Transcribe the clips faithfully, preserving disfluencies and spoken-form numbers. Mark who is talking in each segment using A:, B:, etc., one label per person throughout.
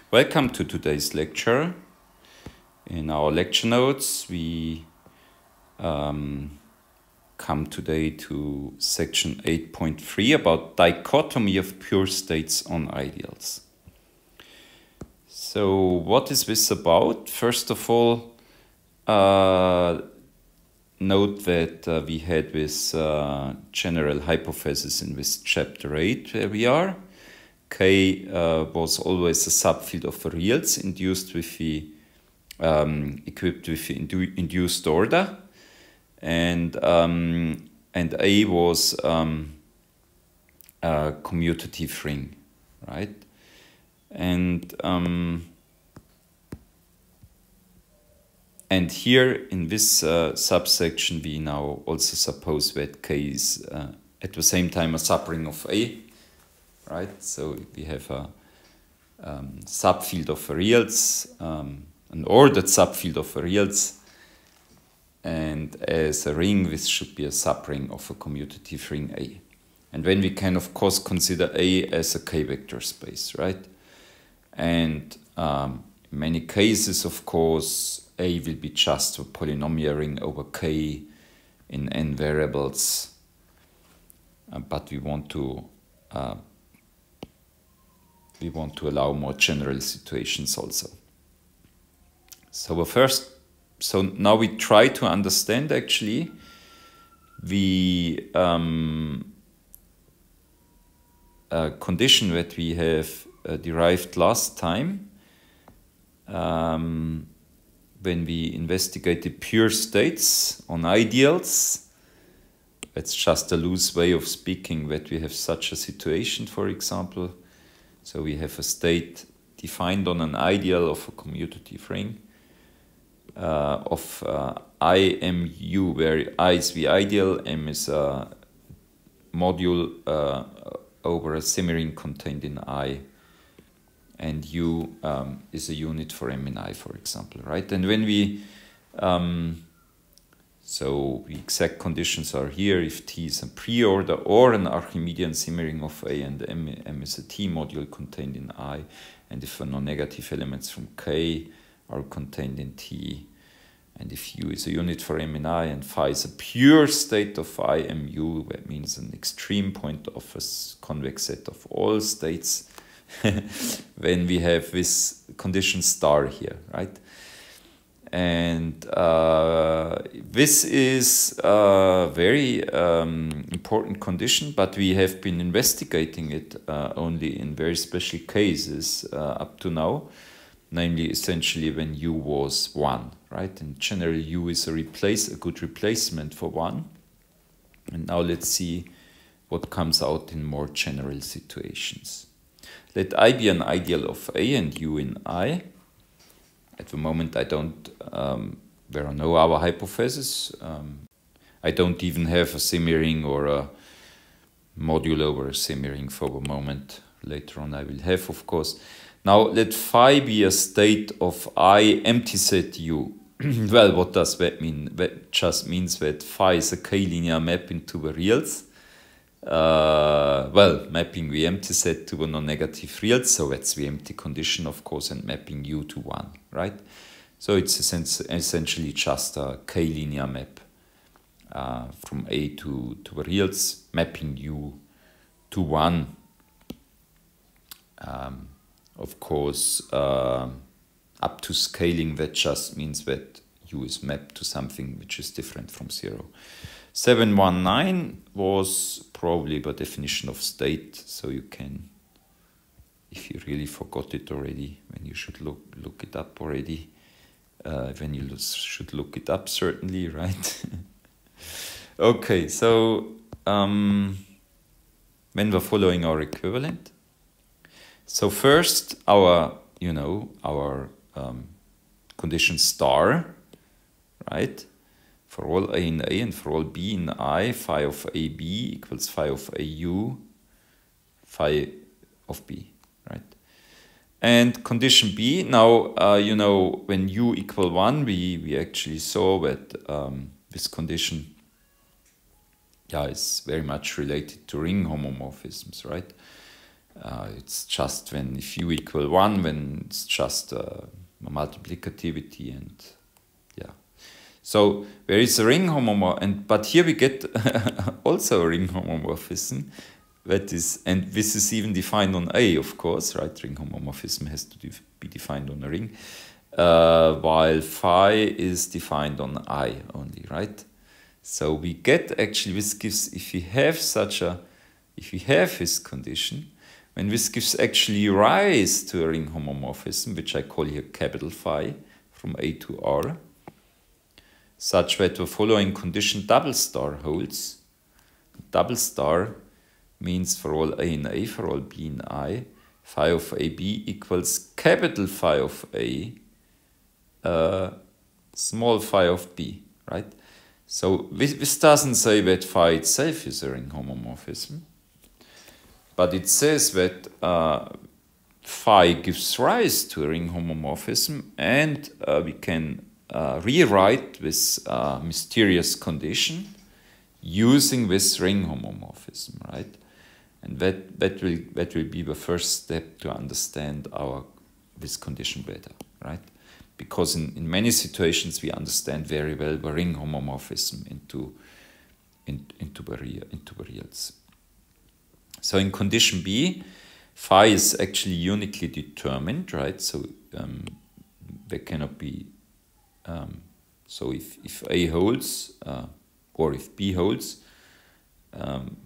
A: Welcome to today's lecture. In our lecture notes, we um, come today to section eight point three about dichotomy of pure states on ideals. So what is this about? First of all, uh, note that uh, we had this uh, general hypothesis in this chapter eight where we are. K uh, was always a subfield of the reals induced with the um, equipped with the indu induced order, and um, and A was um, a commutative ring, right? And um, and here in this uh, subsection we now also suppose that K is uh, at the same time a subring of A. Right, so we have a um, subfield of reals, um, an ordered subfield of reals, and as a ring, this should be a subring of a commutative ring A. And then we can, of course, consider A as a K-vector space, right? And um, in many cases, of course, A will be just a polynomial ring over K in n variables, uh, but we want to uh, we want to allow more general situations also. So first, so now we try to understand actually the um, uh, condition that we have uh, derived last time um, when we investigated pure states on ideals. It's just a loose way of speaking that we have such a situation, for example. So we have a state defined on an ideal of a commutative ring uh, of uh, I M U, where I is the ideal, M is a module uh, over a semiring contained in I, and U um, is a unit for M in I, for example, right? And when we, um, so the exact conditions are here: if T is a pre-order or an Archimedean semiring of A, and M, M is a T module contained in I, and if the non-negative elements from K are contained in T, and if U is a unit for M in I, and phi is a pure state of I M U, that means an extreme point of a convex set of all states, when we have this condition star here, right? And uh, this is a very um, important condition, but we have been investigating it uh, only in very special cases uh, up to now, namely essentially when U was one, right? And generally U is a replace a good replacement for one. And now let's see what comes out in more general situations. Let I be an ideal of A and U in I. At the moment, I don't, um, there are no other hypotheses. Um, I don't even have a semiring or a module over a semiring for the moment. Later on I will have, of course. Now let phi be a state of I empty set U. Well, what does that mean? That just means that phi is a K-linear map into the reals. Uh, well, mapping the empty set to a non-negative reals, so that's the empty condition, of course, and mapping U to one, right? So it's essentially just a K-linear map uh, from A to, to the reals, mapping U to one. Um, of course, uh, up to scaling, that just means that U is mapped to something which is different from zero. seven one nine was probably the definition of state, so you can, if you really forgot it already, when you should look look it up already, uh, when you should look it up certainly, right? Okay, so um, when we're following our equivalent, so first our, you know, our um, condition star, right? For all A in A and for all B in I, phi of A B equals phi of A U, phi of B, right? And condition B, now, uh, you know, when U equal one, we, we actually saw that um, this condition yeah, is very much related to ring homomorphisms, right? Uh, it's just when if u equal one, when it's just uh, a multiplicativity, and yeah. So there is a ring homomorphism, and but here we get also a ring homomorphism. That is, and this is even defined on A, of course, right? Ring homomorphism has to def be defined on a ring, uh, while phi is defined on I only, right? So we get actually, this gives, if we have such a, if we have this condition, when this gives actually rise to a ring homomorphism, which I call here capital phi, from A to R, such that the following condition double star holds. Double star means for all A in A, for all B in I, phi of A B equals capital phi of A, uh, small phi of B, right? So this, this doesn't say that phi itself is a ring homomorphism, but it says that uh, phi gives rise to a ring homomorphism, and uh, we can uh, rewrite this uh, mysterious condition using this ring homomorphism, right? And that, that, will, that will be the first step to understand our this condition better, right? Because in, in many situations we understand very well the ring homomorphism into, in, into, the real, into the reals. So in condition B, phi is actually uniquely determined, right? So um, there cannot be, um, so if, if A holds, uh, or if B holds, um,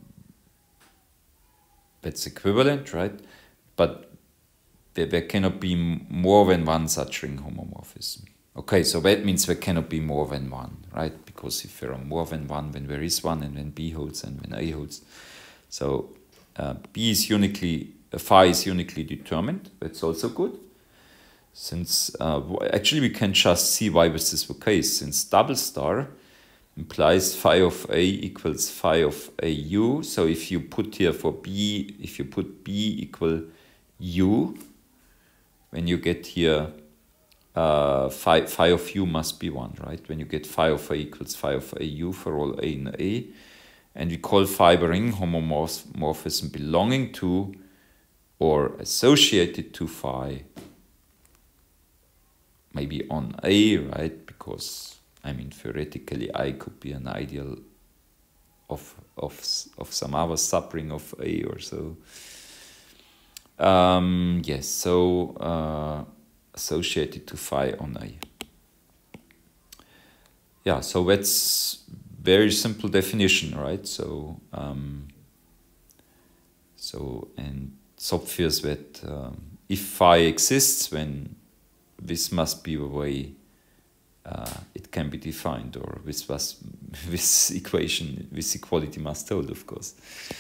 A: that's equivalent, right? But there, there cannot be more than one such ring homomorphism. Okay, so that means there cannot be more than one, right? Because if there are more than one, then there is one, and when B holds and when A holds. So uh, B is uniquely, uh, phi is uniquely determined. That's also good. Since, uh, actually we can just see why this is the case. Since double star implies phi of A equals phi of A U. So if you put here for B, if you put B equal U, when you get here, uh, phi, phi of U must be one, right? When you get phi of A equals phi of A U for all A in A, and we call phi the ring homomorphism belonging to or associated to phi, maybe on A, right? Because I mean, theoretically, I could be an ideal of, of, of some other subring of A or so. Um, yes, so uh, associated to phi on A. Yeah, so that's very simple definition, right? So, um, so and it's obvious that um, if phi exists, then this must be the way Uh, it can be defined, or this was this equation, this equality must hold, of course.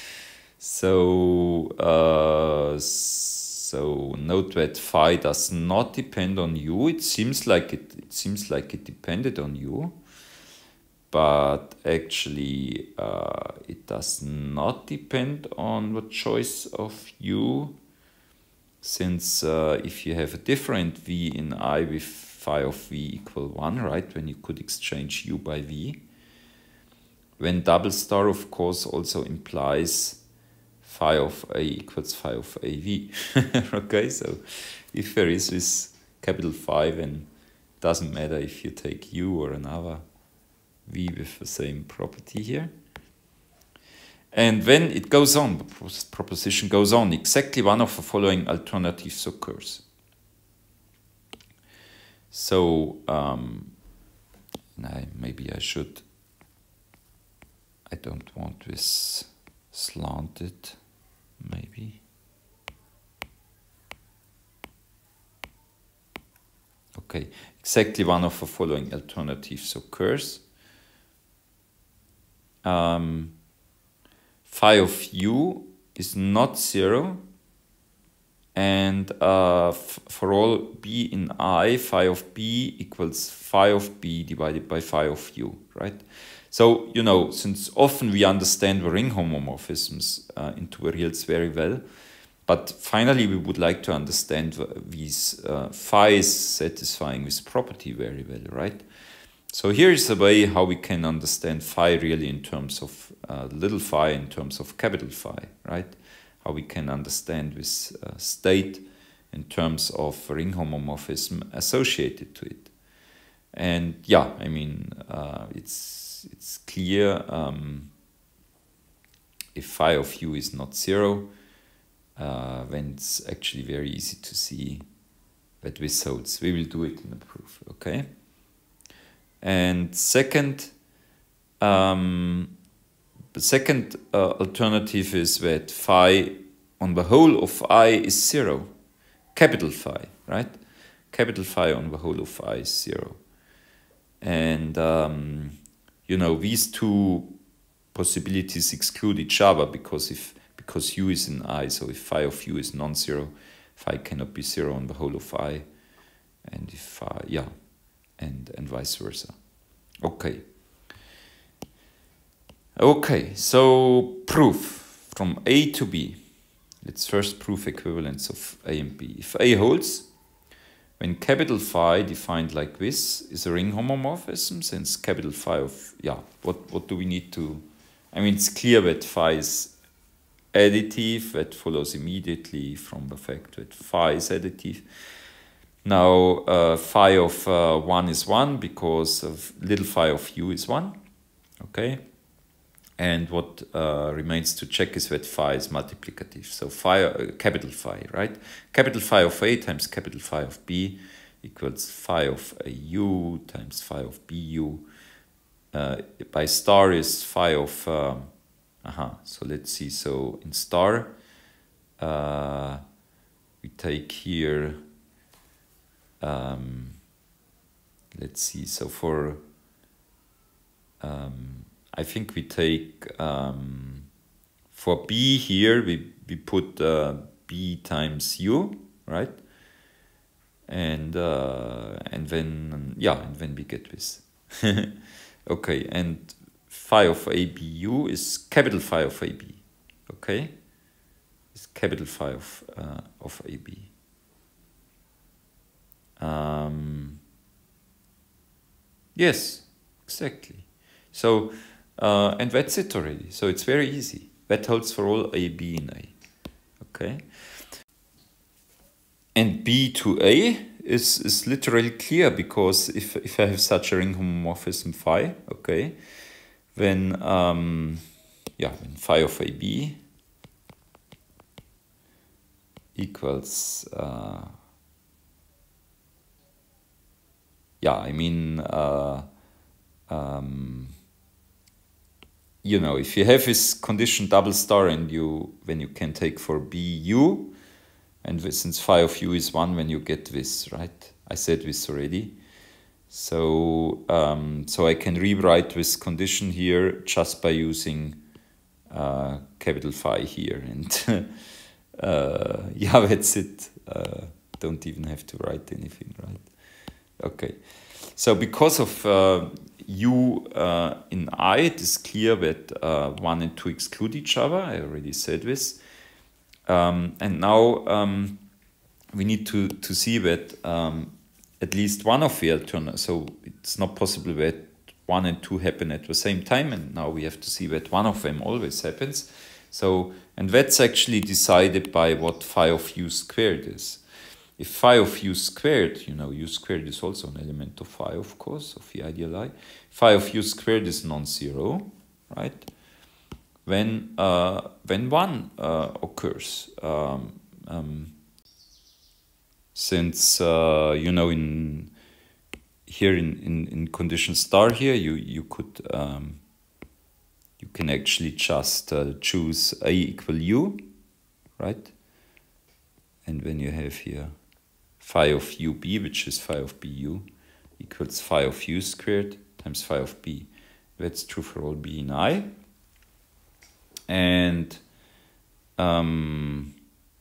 A: So, uh, so note that phi does not depend on U. It seems like it. It seems like it depended on U, but actually, uh, it does not depend on the choice of U. Since uh, if you have a different V in I with phi of V equal one, right, when you could exchange U by V, when double star, of course, also implies phi of A equals phi of A V. Okay, so if there is this capital phi, then it doesn't matter if you take U or another V with the same property here. And then it goes on, the proposition goes on, exactly one of the following alternatives occurs. So, um, I, maybe I should, I don't want this slanted, maybe. Okay, exactly one of the following alternatives occurs. Um, phi of U is not zero, and uh, f for all B in I, phi of B equals phi of B divided by phi of U, right? So, you know, since often we understand the ring homomorphisms uh, into the reals very well, but finally we would like to understand these uh, phi's satisfying this property very well, right? So here is a way how we can understand phi really in terms of uh, little phi, in terms of capital phi, right? how we can understand this uh, state in terms of ring homomorphism associated to it. And yeah, I mean, uh, it's it's clear um, if phi of u is not zero, uh, then it's actually very easy to see that this holds. We will do it in the proof, okay? And second, um, the second uh, alternative is that phi on the whole of I is zero, capital phi, right? Capital phi on the whole of I is zero. And, um, you know, these two possibilities exclude each other because if because u is in I, so if phi of u is non-zero, phi cannot be zero on the whole of I, and if phi, yeah, and, and vice versa. Okay. Okay, so proof from A to B. Let's first prove equivalence of A and B. If A holds, when capital phi defined like this is a ring homomorphism, since capital phi of, yeah, what, what do we need to, I mean, it's clear that phi is additive, that follows immediately from the fact that phi is additive. Now, uh, phi of uh, one is one because of little phi of u is one, okay? And what uh, remains to check is that phi is multiplicative. So phi, uh, capital phi, right? Capital phi of A times capital phi of B equals phi of A U times phi of B U. Uh, by star is phi of, uh, aha, so let's see. So in star, uh, we take here, um, let's see, so for, um, I think we take, um, for B here, we, we put uh, B times U, right? And, uh, and then, yeah, and then we get this. Okay, and phi of A B U is capital phi of A B, okay? It's capital phi of, uh, of A B. Um, yes, exactly. So, Uh, and that's it already. So it's very easy. That holds for all A, B, and A. Okay. And B to A is, is literally clear because if, if I have such a ring homomorphism phi, okay, then, um, yeah, then phi of A B equals, uh, yeah, I mean, uh, um, you know, if you have this condition double star and you, when you can take for B U, and since phi of u is one, when you get this, right? I said this already. So, um, so I can rewrite this condition here just by using uh, capital phi here. And uh, yeah, that's it. Uh, don't even have to write anything, right? Okay. So because of uh, u uh, in I, it is clear that uh, one and two exclude each other. I already said this. Um, and now um, we need to, to see that um, at least one of the alternatives, so it's not possible that one and two happen at the same time, and now we have to see that one of them always happens. So, and that's actually decided by what phi of u squared is. If phi of u squared, you know, u squared is also an element of phi, of course, of the ideal I. Phi of u squared is non-zero, right? When, uh, when one uh, occurs, um, um, since, uh, you know, in here in, in, in condition star here, you, you could, um, you can actually just uh, choose A equal u, right? And then you have here phi of ub, which is phi of bu, equals phi of u squared times phi of b. That's true for all b in I. And um,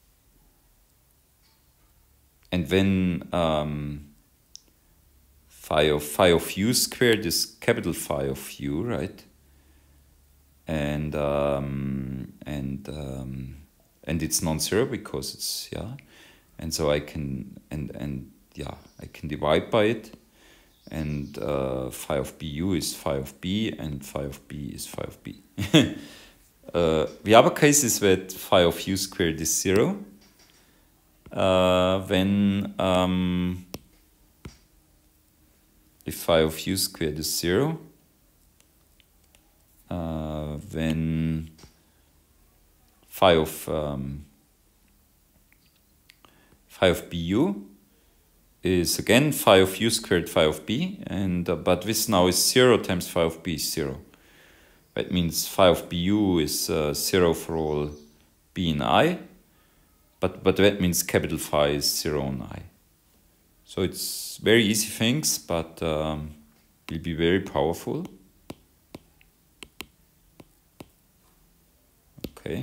A: and then um, phi of phi of u squared is capital phi of u, right? And um, and um, and it's non-zero because it's, yeah. And so I can, and, and yeah, I can divide by it. And uh, phi of bu is phi of b, and phi of b is phi of b. uh, the other case is that phi of u squared is zero. Uh, when um, if phi of u squared is zero, uh, then phi of um, phi of bu is again phi of u squared phi of b, and uh, but this now is zero times phi of b is zero. That means phi of bu is uh, zero for all b in I, but but that means capital phi is zero on I. So it's very easy things, but um, will be very powerful. Okay.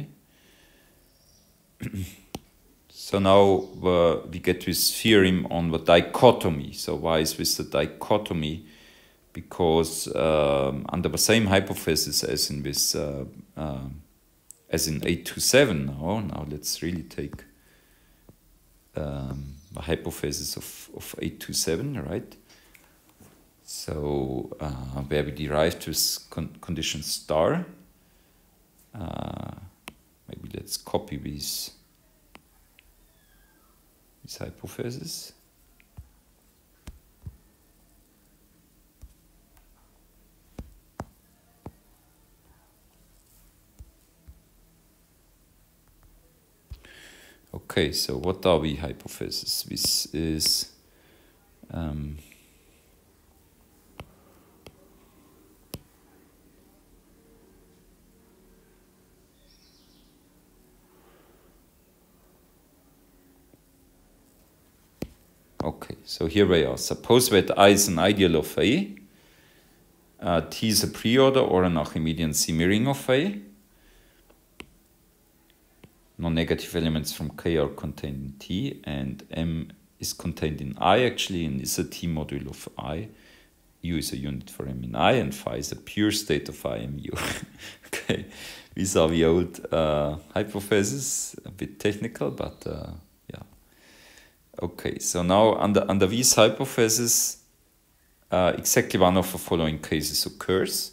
A: So now uh, we get this theorem on the dichotomy. So why is this a dichotomy? Because um, under the same hypothesis as in this, uh, uh, as in eight two seven now, now let's really take um, the hypothesis of, of eight two seven, right? So uh, where we derived this con condition star, uh, maybe let's copy these This hypothesis. Okay, so what are we hypotheses? This is um, okay, so here we are. Suppose that I is an ideal of A, uh, T is a preorder or an Archimedean semi-ring of A. Non-negative elements from K are contained in T, and M is contained in I actually, and is a T module of I. U is a unit for M in I, and phi is a pure state of I M U. Okay, these are the old uh, hypotheses, a bit technical, but uh, yeah. Okay, so now under, under these hypotheses, uh, exactly one of the following cases occurs.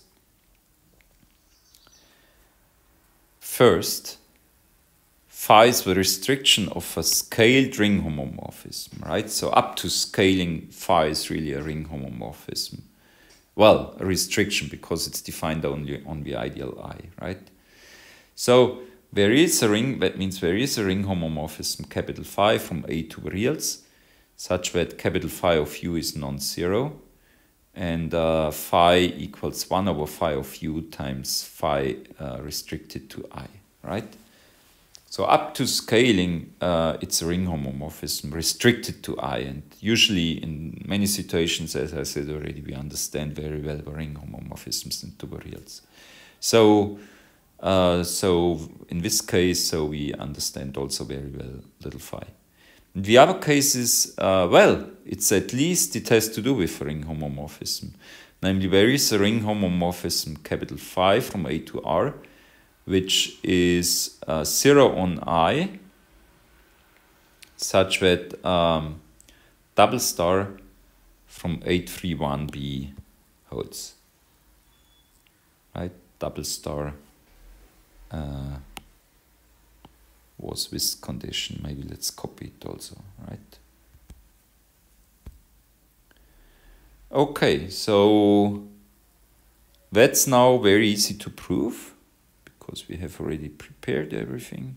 A: First, phi is the restriction of a scaled ring homomorphism, right? So up to scaling, phi is really a ring homomorphism. Well, a restriction because it's defined only on the ideal I, right? So there is a ring, that means there is a ring homomorphism capital phi from A to the reals, such that capital phi of u is non-zero, and uh, phi equals one over phi of u times phi uh, restricted to I, right? So up to scaling, uh, it's a ring homomorphism restricted to I, and usually in many situations, as I said already, we understand very well the ring homomorphisms into the reals. So, uh, so in this case, so we understand also very well little phi. In the other cases, uh, well, it's at least it has to do with a ring homomorphism. Namely, there is a ring homomorphism capital phi from A to R, which is uh, zero on I, such that um, double star from eight three one B holds. Right? Double star uh, was this condition. Maybe let's copy it also, right? Okay, so that's now very easy to prove, because we have already prepared everything.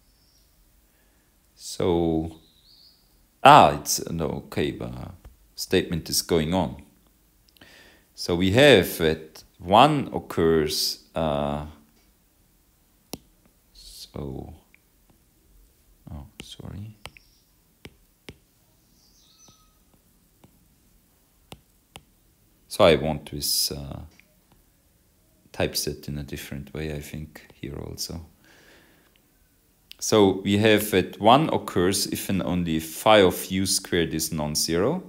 A: So, ah, it's, no, okay, the statement is going on. So we have that one occurs, uh, so, oh, sorry. So I want this, uh, typeset in a different way, I think, here also. So we have that one occurs if and only if phi of u squared is non-zero,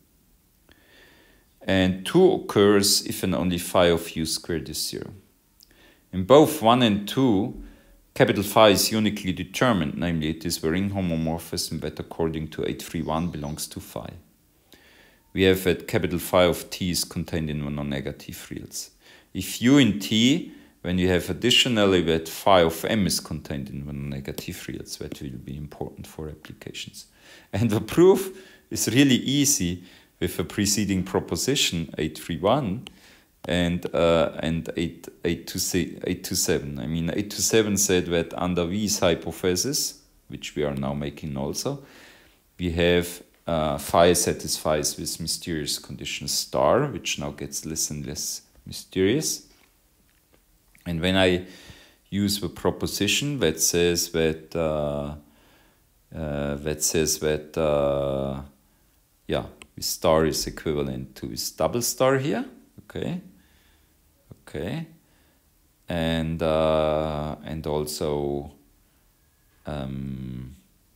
A: and two occurs if and only phi of u squared is zero. In both one and two, capital phi is uniquely determined, namely it is the ring homomorphism that according to eight three one belongs to phi. We have that capital phi of t is contained in the non-negative reals. If u in T when you have additionally that phi of m is contained in non-negative reals, that will be important for applications. And the proof is really easy with a preceding proposition eight three one and uh, and eight two seven. I mean, eight two seven said that under Wies hypothesis, which we are now making also, we have uh, phi satisfies with mysterious condition star, which now gets less and less mysterious. And when I use the proposition that says that uh, uh, that says that uh, yeah, this star is equivalent to this double star here, okay, okay, and uh, and also um,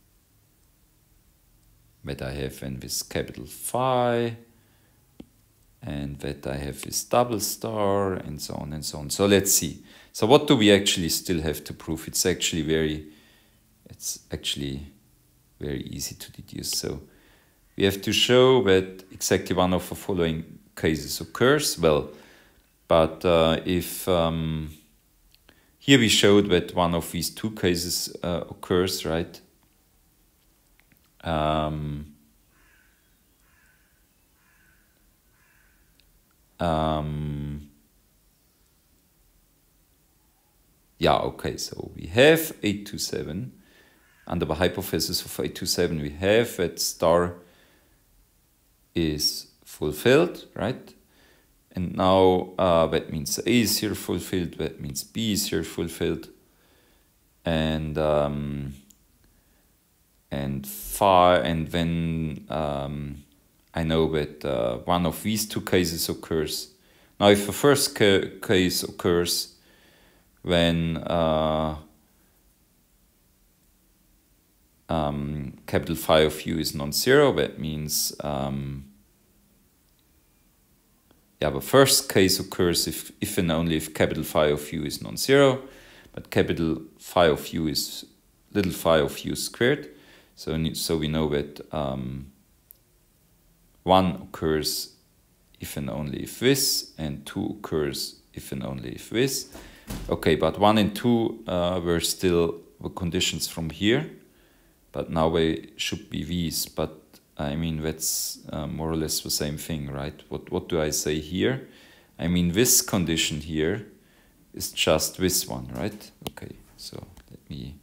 A: that I have in this capital phi, and that I have this double star, and so on and so on. So let's see. So what do we actually still have to prove? It's actually very, it's actually very easy to deduce. So we have to show that exactly one of the following cases occurs. Well, but uh, if um, here we showed that one of these two cases uh, occurs, right? Um, um, yeah, okay, so we have eight two seven. Under the hypothesis of eight two seven, we have that star is fulfilled, right? And now uh, that means A is here fulfilled, that means B is here fulfilled. And um, and phi, and then um, I know that uh, one of these two cases occurs. Now if the first ca case occurs when uh, um, capital phi of u is non-zero, that means um, yeah, the first case occurs if, if and only if capital phi of u is non-zero, but capital phi of u is little phi of u squared. So, so we know that um, one occurs if and only if this, and two occurs if and only if this. Okay, but one and two uh, were still the conditions from here, but now they should be these. But I mean, that's uh, more or less the same thing, right? What, what do I say here? I mean, this condition here is just this one, right? Okay, so let me...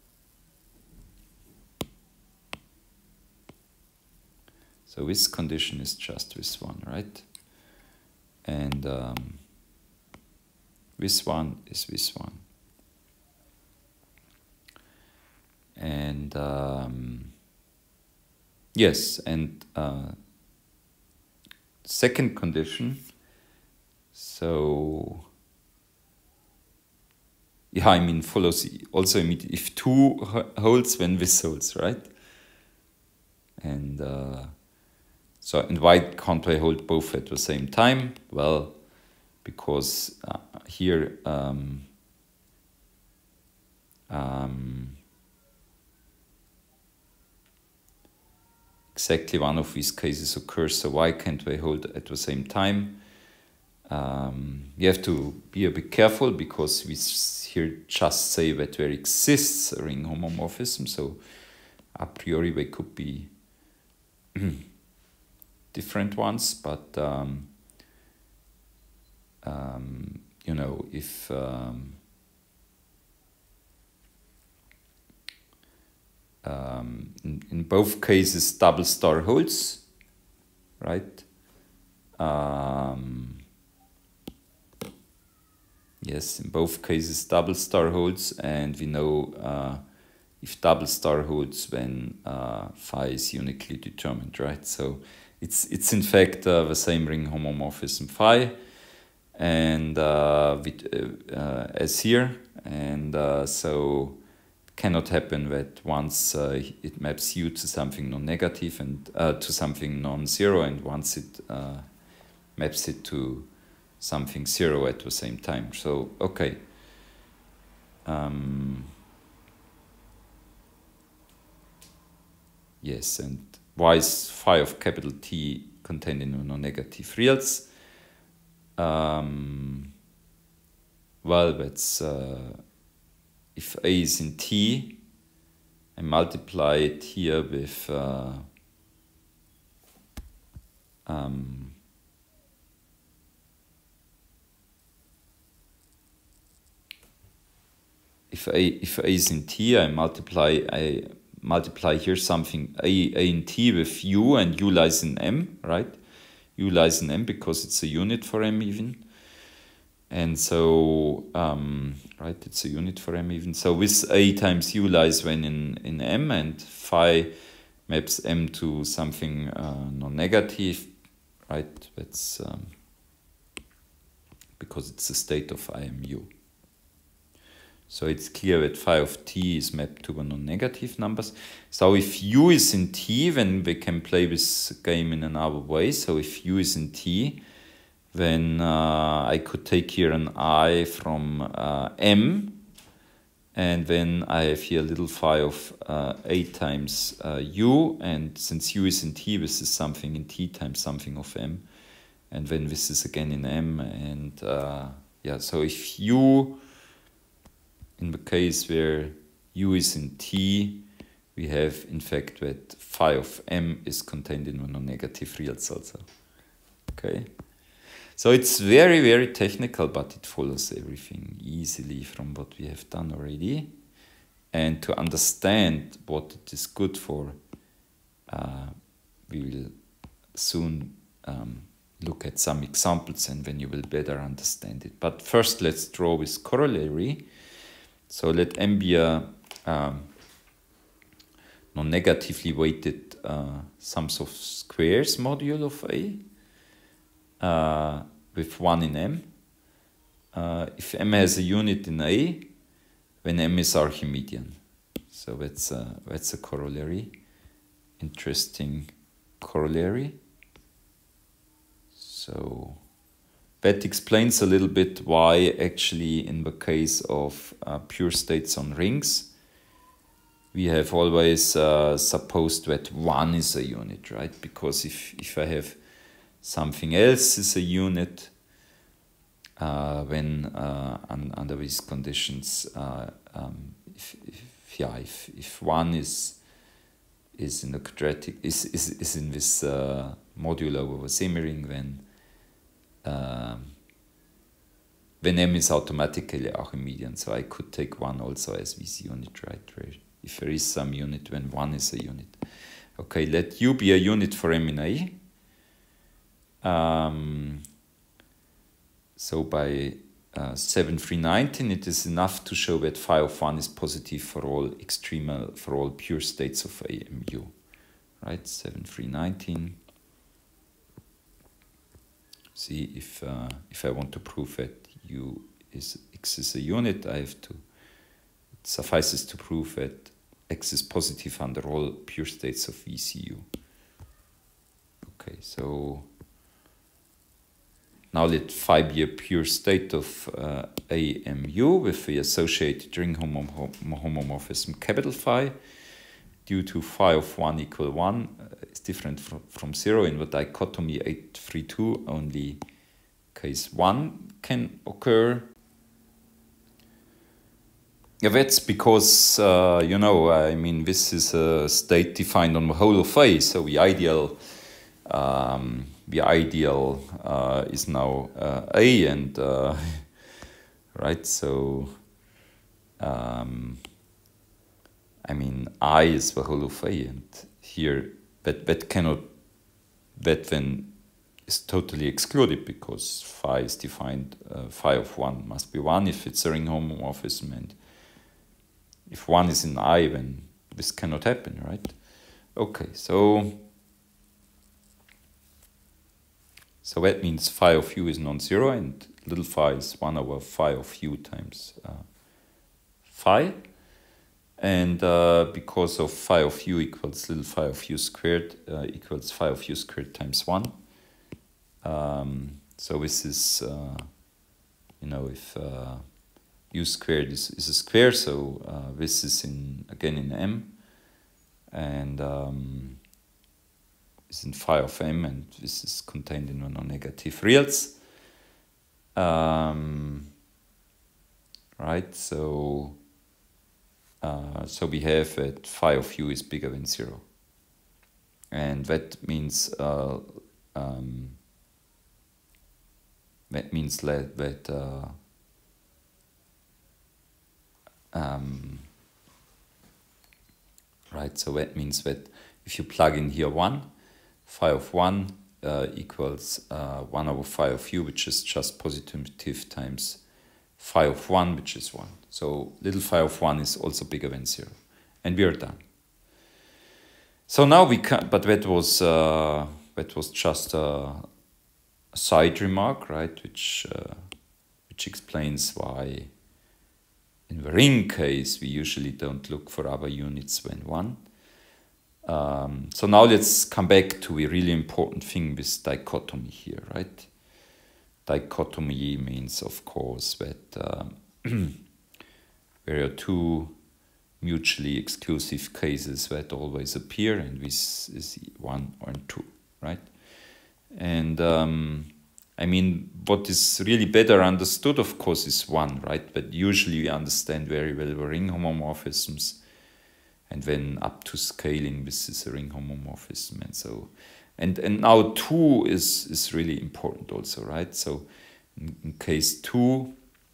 A: So this condition is just this one, right? And um, this one is this one. And um, yes, and uh, second condition, so yeah, I mean follows also immediately if two holds, then this holds, right? And uh, so, and why can't I hold both at the same time? Well, because uh, here um, um, exactly one of these cases occurs, so why can't I hold at the same time? Um, you have to be a bit careful, because we here just say that there exists a ring homomorphism, so a priori they could be different ones, but um, um, you know, if um, um, in, in both cases double star holds, right? Um, yes, in both cases double star holds, and we know uh, if double star holds, then uh, phi is uniquely determined, right? So It's, it's in fact uh, the same ring homomorphism phi, and uh, with, uh, uh, as here, and uh, so it cannot happen that once uh, it maps u to something non-negative and uh, to something non-zero, and once it uh, maps it to something zero at the same time. So okay. Um, yes, and why is phi of capital T contained in non-negative reals? Um, Well, that's uh, if A is in T, I multiply it here with uh, um, if A if A is in T, I multiply I multiply here something A A in T with U, and U lies in M, right? U lies in M because it's a unit for M even. And so, um, right, it's a unit for M even. So with A times U lies when in, in M, and phi maps M to something uh, non-negative, right? That's um, because it's a state of I M U. So it's clear that phi of T is mapped to non-negative numbers. So if U is in T, then we can play this game in another way. So if U is in T, then uh, I could take here an I from uh, M, and then I have here a little phi of uh, A times uh, U, and since U is in T, this is something in T times something of M, and then this is again in M, and uh, yeah, so if U, in the case where U is in T, we have in fact that phi of M is contained in non-negative reals also, okay? So it's very, very technical, but it follows everything easily from what we have done already. And to understand what it is good for, uh, we will soon um, look at some examples, and then you will better understand it. But first, let's draw with corollary. So let M be a um, non-negatively weighted uh, sums of squares module of A. Uh, with one in M. Uh, if M has a unit in A, then M is Archimedean. So that's a, that's a corollary. Interesting corollary. So that explains a little bit why actually in the case of uh, pure states on rings, we have always uh, supposed that one is a unit, right? Because if, if I have something else is a unit, uh, when uh, un under these conditions, uh, um, if, if yeah, if, if one is is in the quadratic is is, is in this uh, modular over a semiring, then um, then M is automatically Archimedean. So I could take one also as this unit, right? Where if there is some unit, when one is a unit. Okay, let U be a unit for M in A. Um, so by uh, seven three nineteen, it is enough to show that phi of one is positive for all extremal, for all pure states of A M U, right? seven three nineteen. See, if uh, if I want to prove that U is X is a unit, I have to. It suffices to prove that X is positive under all pure states of V C U. Okay, so. Now let phi be a pure state of uh, A M U with the associated ring homom homomorphism capital phi. Due to phi of one equal one uh, is different from, from zero. In the dichotomy eight three two, only case one can occur. Yeah, that's because, uh, you know, I mean, this is a state defined on the whole of A, so the ideal um, the ideal uh, is now uh, A, and uh, right, so um, I mean I is the whole of A, and here that that cannot that then is totally excluded because phi is defined uh, phi of one must be one if it's a ring homomorphism, and if one is in I, then this cannot happen, right? Okay, so So that means phi of u is non-zero, and little phi is one over phi of u times uh, phi. And uh, because of phi of u equals little phi of u squared uh, equals phi of u squared times one. Um, so this is, uh, you know, if uh, u squared is, is a square, so uh, this is in again in M. And um, is in phi of M, and this is contained in non-negative reals. Um, right? So, uh, so we have that phi of u is bigger than zero. And that means uh, um, that means that, that uh, um, right, so that means that if you plug in here one, phi of one uh, equals uh, one over phi of u, which is just positive times phi of one, which is one. So little phi of one is also bigger than zero. And we are done. So now we can, but that was, uh, that was just a, a side remark, right, which, uh, which explains why in the ring case we usually don't look for other units than one. Um, so now let's come back to a really important thing with dichotomy here, right? Dichotomy means, of course, that um, there are two mutually exclusive cases that always appear, and this is one or two, right? And um, I mean, what is really better understood, of course, is one, right? But usually we understand very well the ring homomorphisms, and then up to scaling, this is a ring homomorphism, and so, and and now two is is really important also, right? So in, in case two,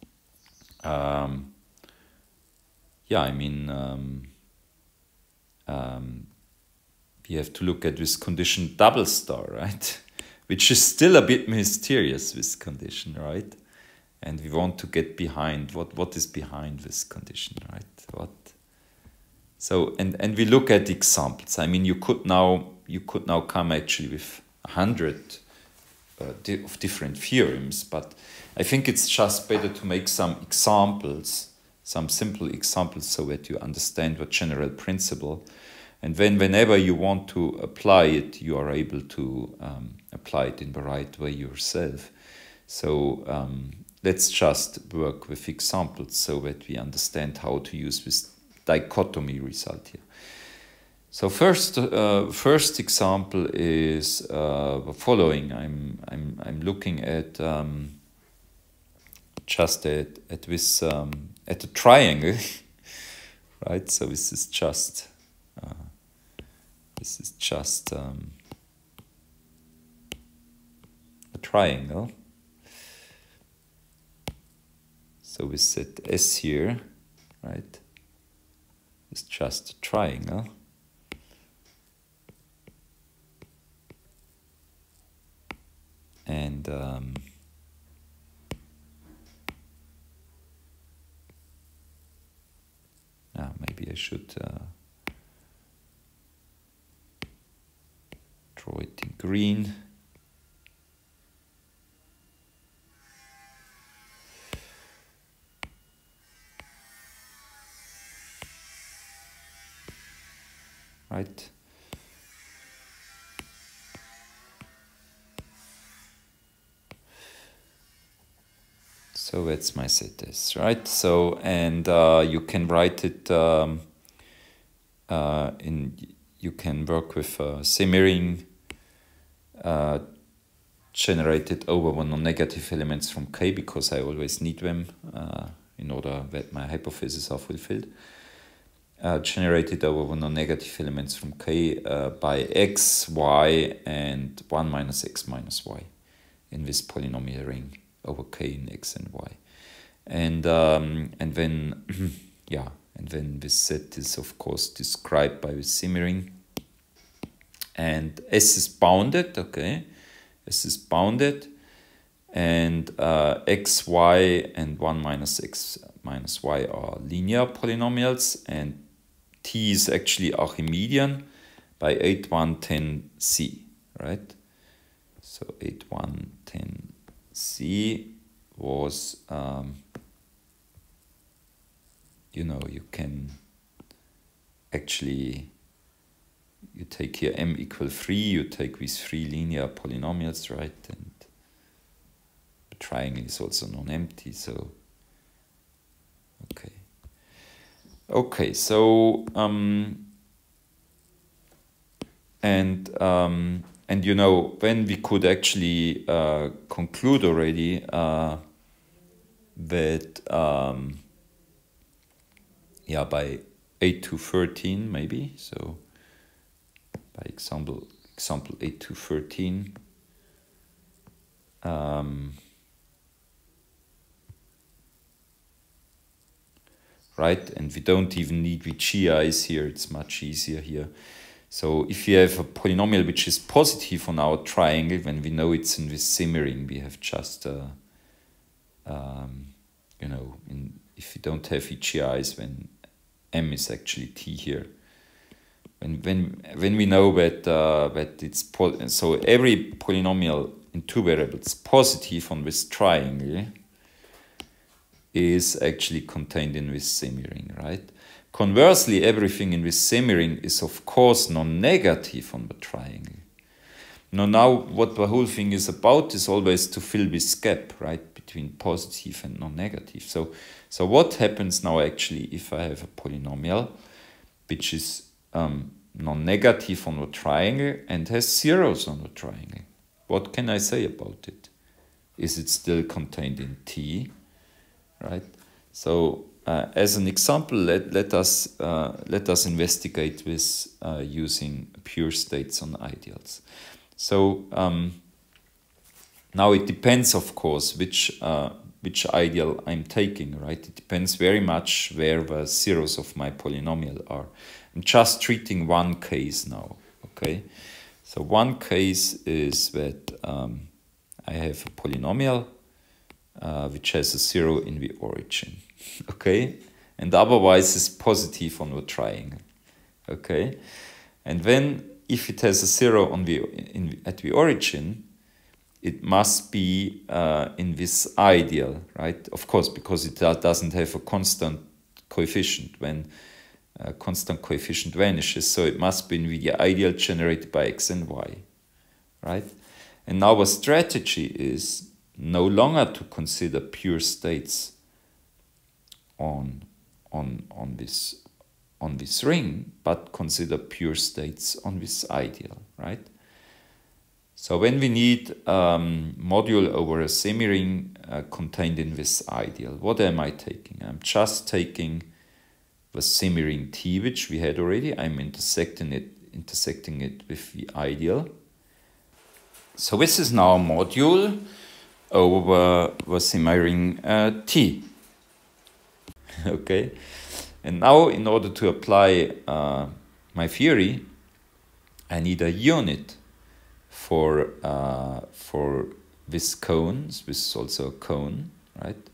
A: um, yeah, I mean, um, um, we have to look at this condition double star, right? Which is still a bit mysterious, this condition, right? And we want to get behind what what is behind this condition, right? What? So and and we look at examples. I mean, you could now you could now come actually with a hundred uh, di of different theorems, but I think it's just better to make some examples, some simple examples, so that you understand the general principle, and then whenever you want to apply it, you are able to um, apply it in the right way yourself. So um, let's just work with examples so that we understand how to use this dichotomy result here. So first, uh, first example is uh, the following. I'm I'm I'm looking at um, just at at this um, at a triangle, right? So this is just uh, this is just um, a triangle. So we set S here, right? It's just a triangle. And um, ah, maybe I should uh, draw it in green. Right. So that's my set S, right? So, and uh, you can write it um, uh, in, you can work with uh, semiring uh, generated over the non-negative elements from K, because I always need them uh, in order that my hypotheses are fulfilled. Uh, generated over the non-negative elements from K uh, by X, Y, and one minus X minus Y in this polynomial ring over K in X and Y. And, um, and then, yeah, and then this set is, of course, described by the semiring. And S is bounded, okay? S is bounded, and uh, X, Y, and one minus X minus Y are linear polynomials, and T is actually Archimedean by eight, one, ten C, right? So eight, one, ten C was, um, you know, you can actually, you take here M equal three, you take these three linear polynomials, right? And the triangle is also non-empty, so, okay. Okay, so, um, and, um, and you know, when we could actually uh, conclude already uh, that, um, yeah, by eight to thirteen maybe. So by example, example eight to thirteen. Um, right, and we don't even need V G Is here, it's much easier here. So if you have a polynomial which is positive on our triangle, when we know it's in this semi-ring, we have just, uh, um, you know, in, if we don't have V G Is, when M is actually T here. When, when, when we know that, uh, that it's, po so every polynomial in two variables positive on this triangle is actually contained in this semi-ring, right? Conversely, everything in this semi-ring is of course non-negative on the triangle. Now, now what the whole thing is about is always to fill this gap, right, between positive and non-negative. So, so what happens now actually if I have a polynomial which is um, non-negative on the triangle and has zeros on the triangle? What can I say about it? Is it still contained in T? Right. So uh, as an example, let let us uh, let us investigate with uh, using pure states on ideals. So um, now it depends, of course, which uh, which ideal I'm taking. Right. It depends very much where the zeros of my polynomial are. I'm just treating one case now. Okay. So one case is that um, I have a polynomial Uh, which has a zero in the origin, okay, and otherwise is positive on the triangle, okay, and then if it has a zero on the in at the origin, it must be uh, in this ideal, right? Of course, because it doesn't have a constant coefficient when a constant coefficient vanishes, so it must be in the ideal generated by x and y, right? And now our strategy is no longer to consider pure states on, on, on, this, on this ring, but consider pure states on this ideal, right? So when we need um, module over a semi-ring uh, contained in this ideal, what am I taking? I'm just taking the semi-ring T, which we had already. I'm intersecting it, intersecting it with the ideal. So this is now a module over the semi-ring uh, T. Okay, and now in order to apply uh, my theory, I need a unit for uh, for this cone. This is also a cone, right?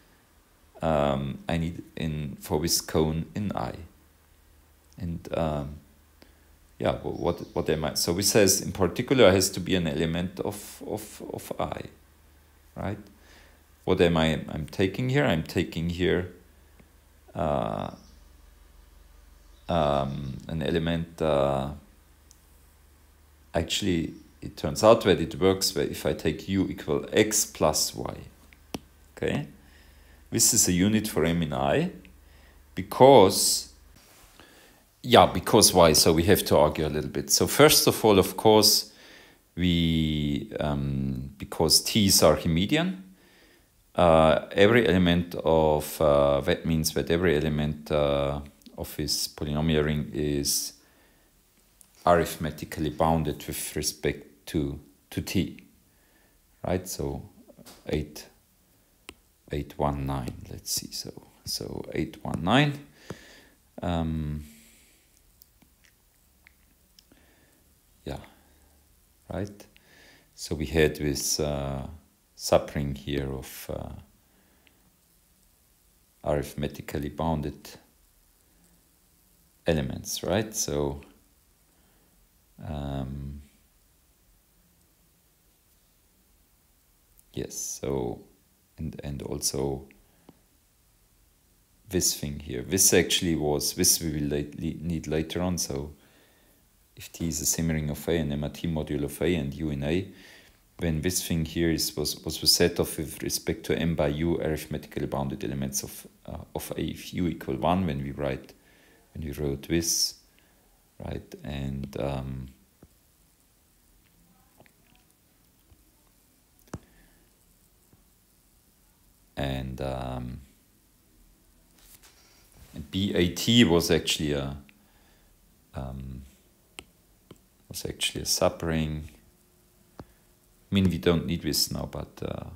A: Um, I need in for this cone in I, and um, yeah, what what am I? So this says in particular has to be an element of of of I. Right? What am I I'm taking here? I'm taking here uh, um, an element, uh, actually it turns out that it works if I take u equal x plus y. Okay? This is a unit for M in I because, yeah, because why? So we have to argue a little bit. So first of all, of course, we um, because T is Archimedean, uh, every element of uh, that means that every element uh, of this polynomial ring is arithmetically bounded with respect to to T, right? So eight eight one nine. Let's see. So so eight one nine. Um, yeah. Right, so we had this uh, subring here of uh, arithmetically bounded elements, right? So um, yes, so and and also this thing here. This actually was this we will late, need later on. So if T is a semi-ring of A and M a T module of A and U in A, when this thing here is was was the set of with respect to M by U arithmetically bounded elements of uh, of A if U equal one when we write when we wrote this, right? And um, and um, and B A T was actually a um, was actually a subring. I mean, we don't need this now, but uh,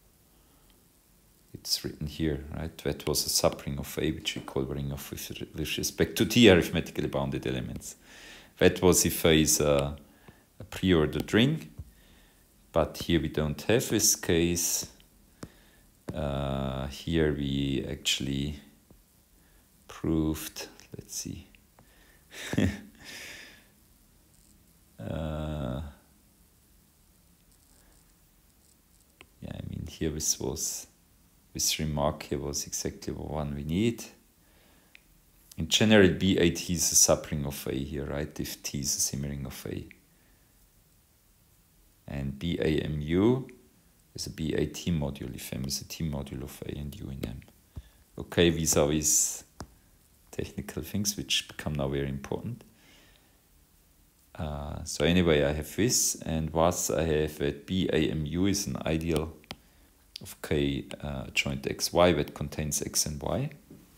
A: it's written here, right? That was a subring of A, which we call the ring of with, with respect to T arithmetically bounded elements. That was if A is a, a preordered ring, but here we don't have this case. Uh, here we actually proved, let's see. uh, yeah, I mean, here this was, this remark here was exactly the one we need. In general, B A T is a subring of A here, right? If T is a similar of A. And B A M U is a B A T module if M is a T module of A and U in M. Okay, these are these technical things which become now very important. Uh, so anyway, I have this, and thus I have that B A M U is an ideal of K uh, joint X Y that contains X and Y.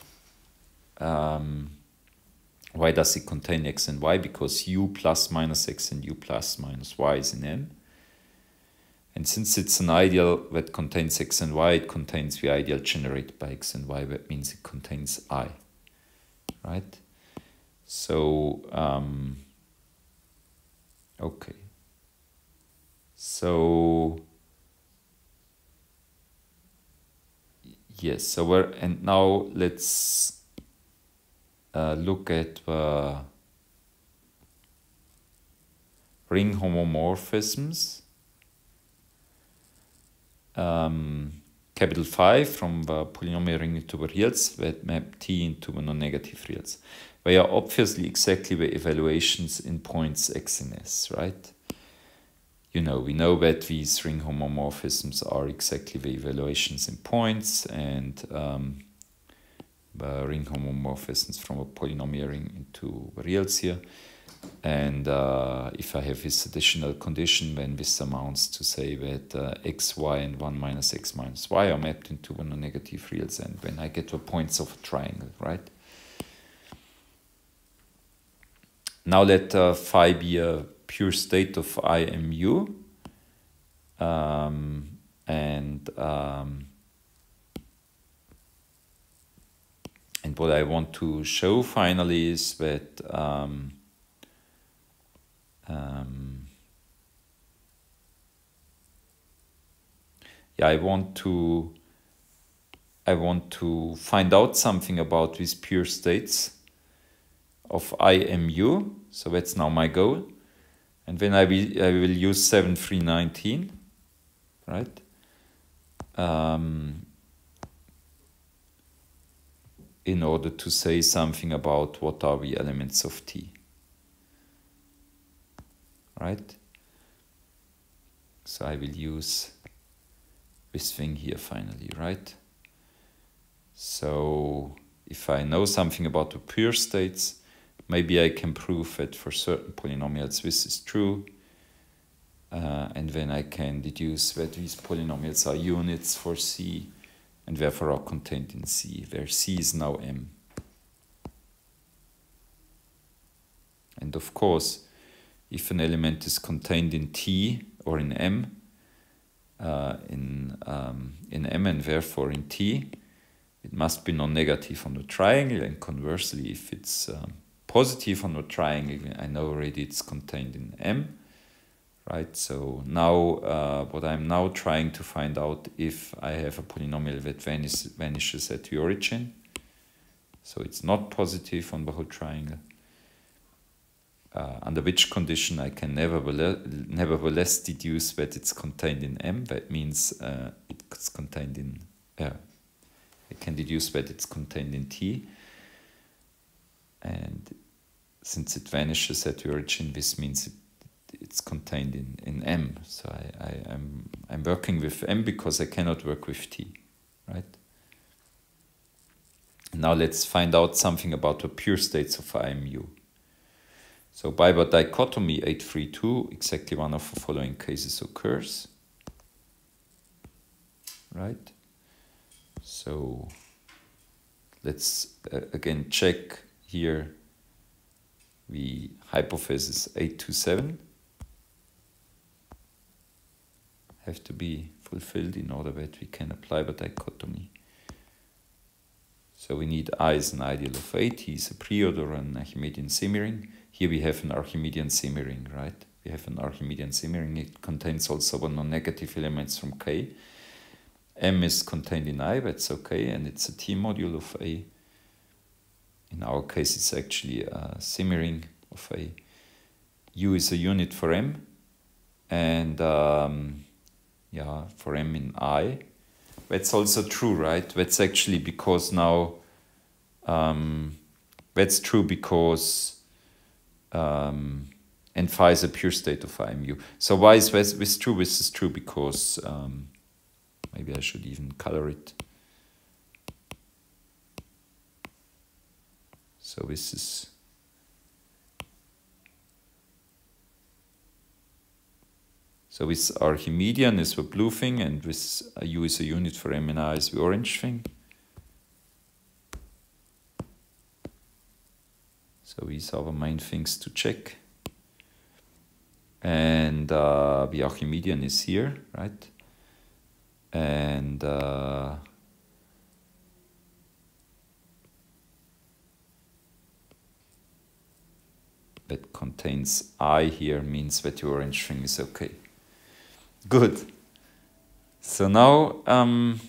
A: Um, why does it contain X and Y? Because U plus minus X and U plus minus Y is in M. And since it's an ideal that contains X and Y, it contains the ideal generated by X and Y. That means it contains I, right? So, um, okay. So, yes, so we're, and now let's uh, look at the ring homomorphisms. Um, capital Phi from the polynomial ring into the reals that map T into the non-negative reals. They are obviously exactly the evaluations in points X and S, right? You know, we know that these ring homomorphisms are exactly the evaluations in points, and um, the ring homomorphisms from a polynomial ring into the reals here. And uh, if I have this additional condition, then this amounts to say that uh, x, y, and one minus x minus y are mapped into the non-negative reals, and when I get the points of a triangle, right? Now let uh, phi be a pure state of I M U, um, and um, and what I want to show finally is that um, um, yeah, I want to I want to find out something about these pure states of I M U. So that's now my goal. And then I will, I will use seven three nineteen, right? Um, in order to say something about what are the elements of T, right? So I will use this thing here finally, right? So if I know something about the pure states, maybe I can prove that for certain polynomials this is true, uh, and then I can deduce that these polynomials are units for C and therefore are contained in C, where C is now M. And of course, if an element is contained in T or in M, uh, in, um, in M and therefore in T, it must be non-negative on the triangle, and conversely, if it's um, positive on the triangle, I know already it's contained in M, right? So now uh, what I'm now trying to find out if I have a polynomial that vanish, vanishes at the origin, so it's not positive on the whole triangle, uh, under which condition I can nevertheless, nevertheless deduce that it's contained in M. That means uh, it's contained in, uh, I can deduce that it's contained in T. And since it vanishes at the origin, this means it, it's contained in, in M. So I, I, I'm, I'm working with M because I cannot work with T, right? Now let's find out something about the pure states of I M U. So by the dichotomy eight three two, exactly one of the following cases occurs, right? So let's uh, again check here. The hypothesis eight two seven have to be fulfilled in order that we can apply the dichotomy. So we need I is an ideal of A, T is a period or an Archimedean semiring. Here we have an Archimedean semiring, right? We have an Archimedean semiring. It contains also one non-negative elements from K. M is contained in I, that's okay, and it's a T module of A. In our case, it's actually a semiring of A. U is a unit for M, and um, yeah, for M in I. That's also true, right? That's actually because now, um, that's true because um, and phi is a pure state of I mu. So why is this, this true? This is true because, um, maybe I should even color it. So this is, so this Archimedean is the blue thing, and this U is a unit for M and I is the orange thing. So these are the main things to check. And uh, the Archimedean is here, right? And uh, that contains I here means that the orange thing is okay. Good. So now, um,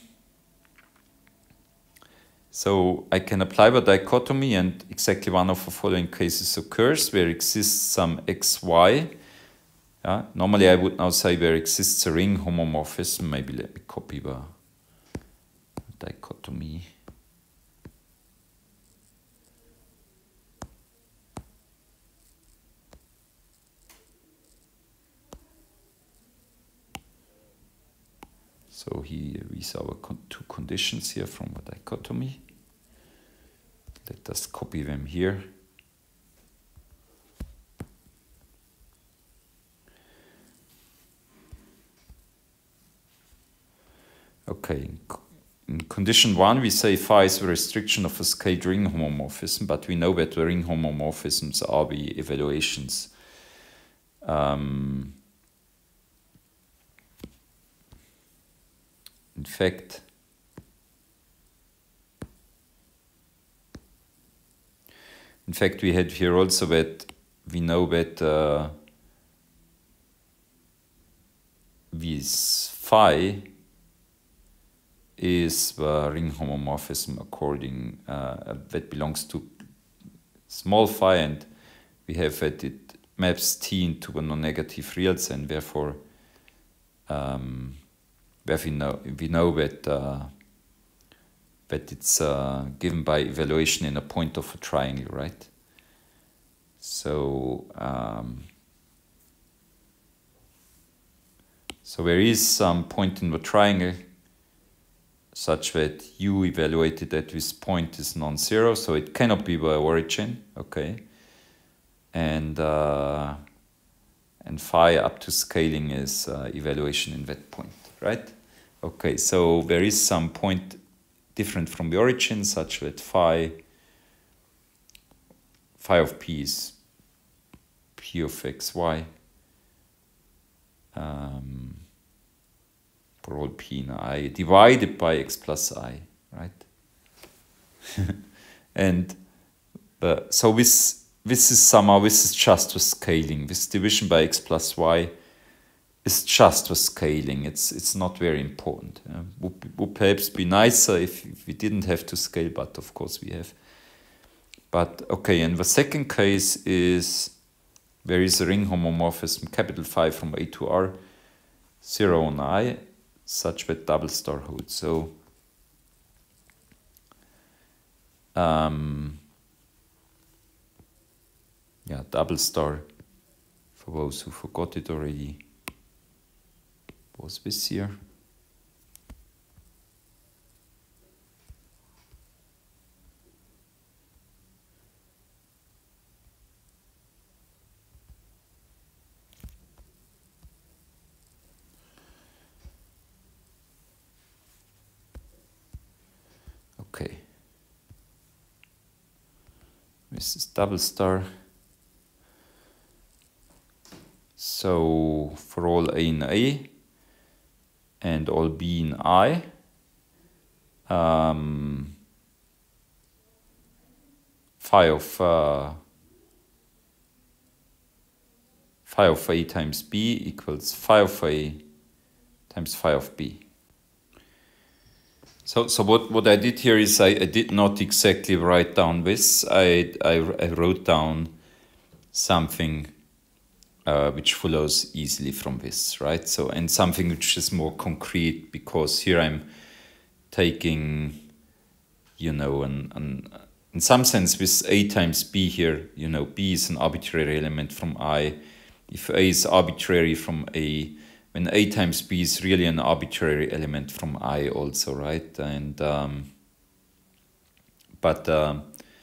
A: so I can apply the dichotomy, and exactly one of the following cases occurs where exists some xy. Yeah? Normally I would now say there exists a ring homomorphism. Maybe let me copy the dichotomy. So here these are our two conditions here from the dichotomy. Let us copy them here. Okay, in condition one we say phi is the restriction of a scaled ring homomorphism, but we know that the ring homomorphisms are the evaluations. Um, in fact, in fact we had here also that we know that uh, this phi is the ring homomorphism according uh, that belongs to small phi, and we have that it maps T into the non-negative reals, and therefore um, where we know we know that uh, that it's uh, given by evaluation in a point of a triangle, right? So um, so there is some point in the triangle such that U evaluated at this point is non-zero, so it cannot be the origin, okay? And uh, and phi up to scaling is uh, evaluation in that point, right? Okay, so there is some point different from the origin such that phi phi of p is p of xy um, for all p in I divided by x plus I, right? And uh, so this this is somehow this is just the scaling. This division by x plus y is just the scaling. It's it's not very important. Uh, would, would perhaps be nicer if, if we didn't have to scale, but of course we have. But okay, and the second case is there is a ring homomorphism capital Phi from A to R, zero on I, such that double star holds. So um, yeah, double star, for those who forgot it already, was this here. Okay. this is double star. So for all A in A and all B in I, um, phi of uh, phi of A times B equals phi of A times phi of B. So, so what, what I did here is I, I did not exactly write down this. I, I, I wrote down something uh, which follows easily from this, right? So, and something which is more concrete, because here I'm taking, you know, an, an, in some sense with A times B here, you know, B is an arbitrary element from I. If A is arbitrary from A, when A times B is really an arbitrary element from I also, right? And um, but um,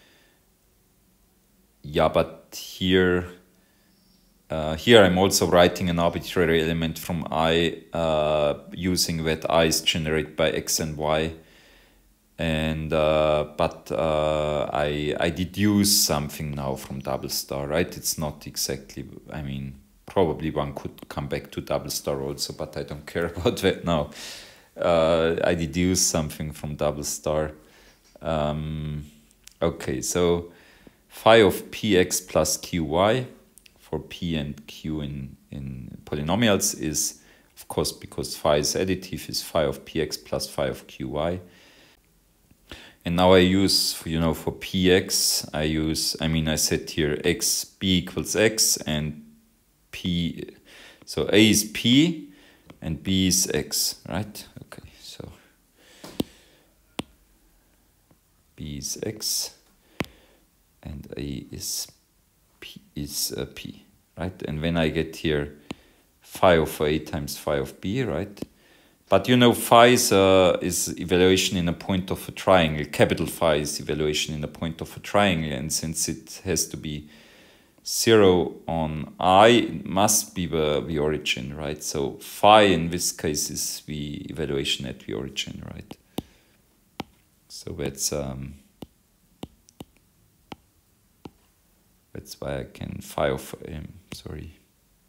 A: yeah, but here uh, here I'm also writing an arbitrary element from I uh, using that I is generated by X and Y, and uh, but uh, I I deduce something now from double star, right? It's not exactly, I mean, probably one could come back to double star also, but I don't care about that now. Uh, I deduce something from double star. Um, okay, so phi of px plus qy for p and q in, in polynomials is, of course, because phi is additive, is phi of px plus phi of qy. And now I use, you know, for px, I use, I mean, I set here x, b equals x, and P, so A is P and B is X, right? Okay, so B is X and A is P, is uh, P, right? And when I get here phi of A times phi of B, right? But you know, phi is, uh, is evaluation in a point of a triangle. Capital phi is evaluation in a point of a triangle, and since it has to be zero on I, it must be the, the origin, right? So phi in this case is the evaluation at the origin, right? So that's um, that's why I can phi of um, sorry.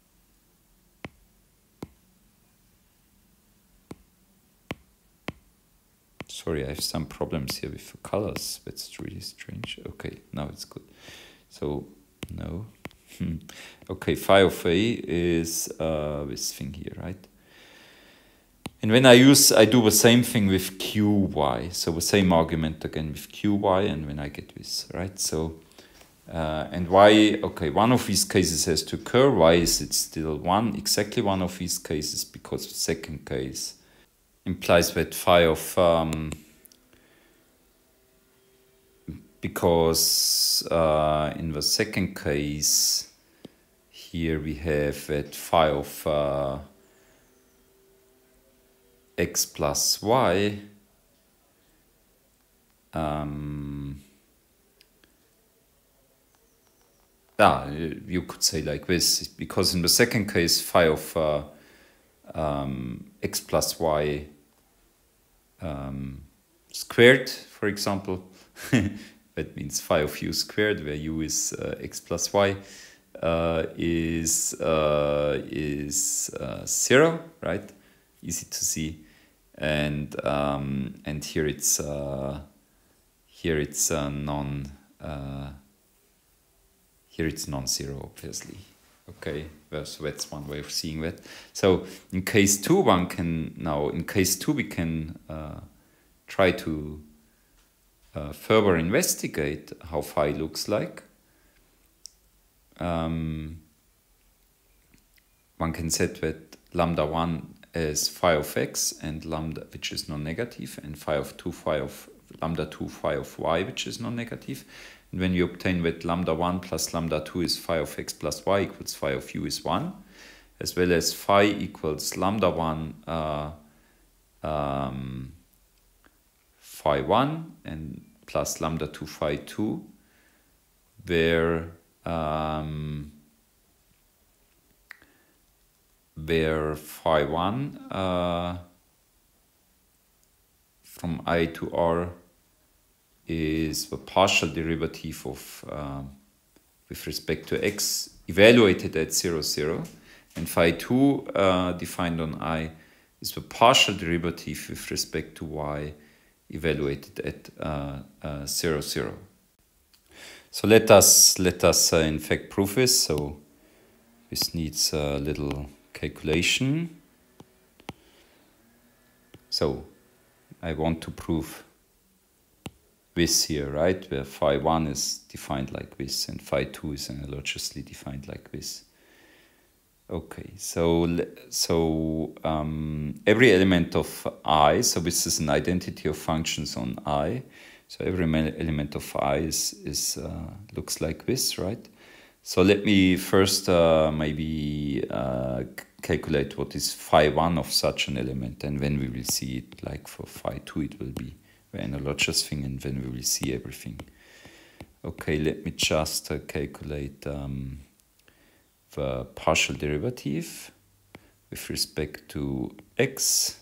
A: Sorry, I have some problems here with the colors. That's really strange. Okay, now it's good. So no. Okay, phi of A is uh, this thing here, right? And when I use, I do the same thing with qy. So the same argument again with qy, and when I get this, right? So, uh, and y, okay, one of these cases has to occur. Why is it still one? Exactly one of these cases, because the second case implies that phi of, um, because uh, in the second case, here we have that phi of uh, x plus y um, ah, you could say like this, because in the second case phi of uh, um, x plus y um, squared, for example, that means phi of u squared, where u is uh, x plus y, uh, is uh, is uh, zero, right? Easy to see, and um, and here it's uh, here it's uh, non uh, here it's non-zero, obviously. Okay, well, so that's one way of seeing that. So in case two, one can now in case two we can uh, try to uh, further investigate how phi looks like. Um, one can set that lambda one as phi of x and lambda, which is non-negative, and phi of two, phi of lambda two, phi of y, which is non-negative. And when you obtain that lambda one plus lambda two is phi of x plus y equals phi of u is one, as well as phi equals lambda one uh, um, phi one and plus lambda two phi two, where um, where phi one uh, from I to R is the partial derivative of uh, with respect to x evaluated at zero, zero. And phi two uh, defined on I is the partial derivative with respect to y evaluated at uh, uh, zero, zero. So let us, let us uh, in fact prove this. So this needs a little calculation. So I want to prove this here, right? Where phi one is defined like this and phi two is analogously defined like this. Okay, so so um, every element of I, so this is an identity of functions on I. So every element of I is, is uh, looks like this, right? So let me first uh, maybe uh, calculate what is phi one of such an element, and then we will see it. Like for phi two, it will be the analogous thing, and then we will see everything. Okay, let me just uh, calculate um, the partial derivative with respect to x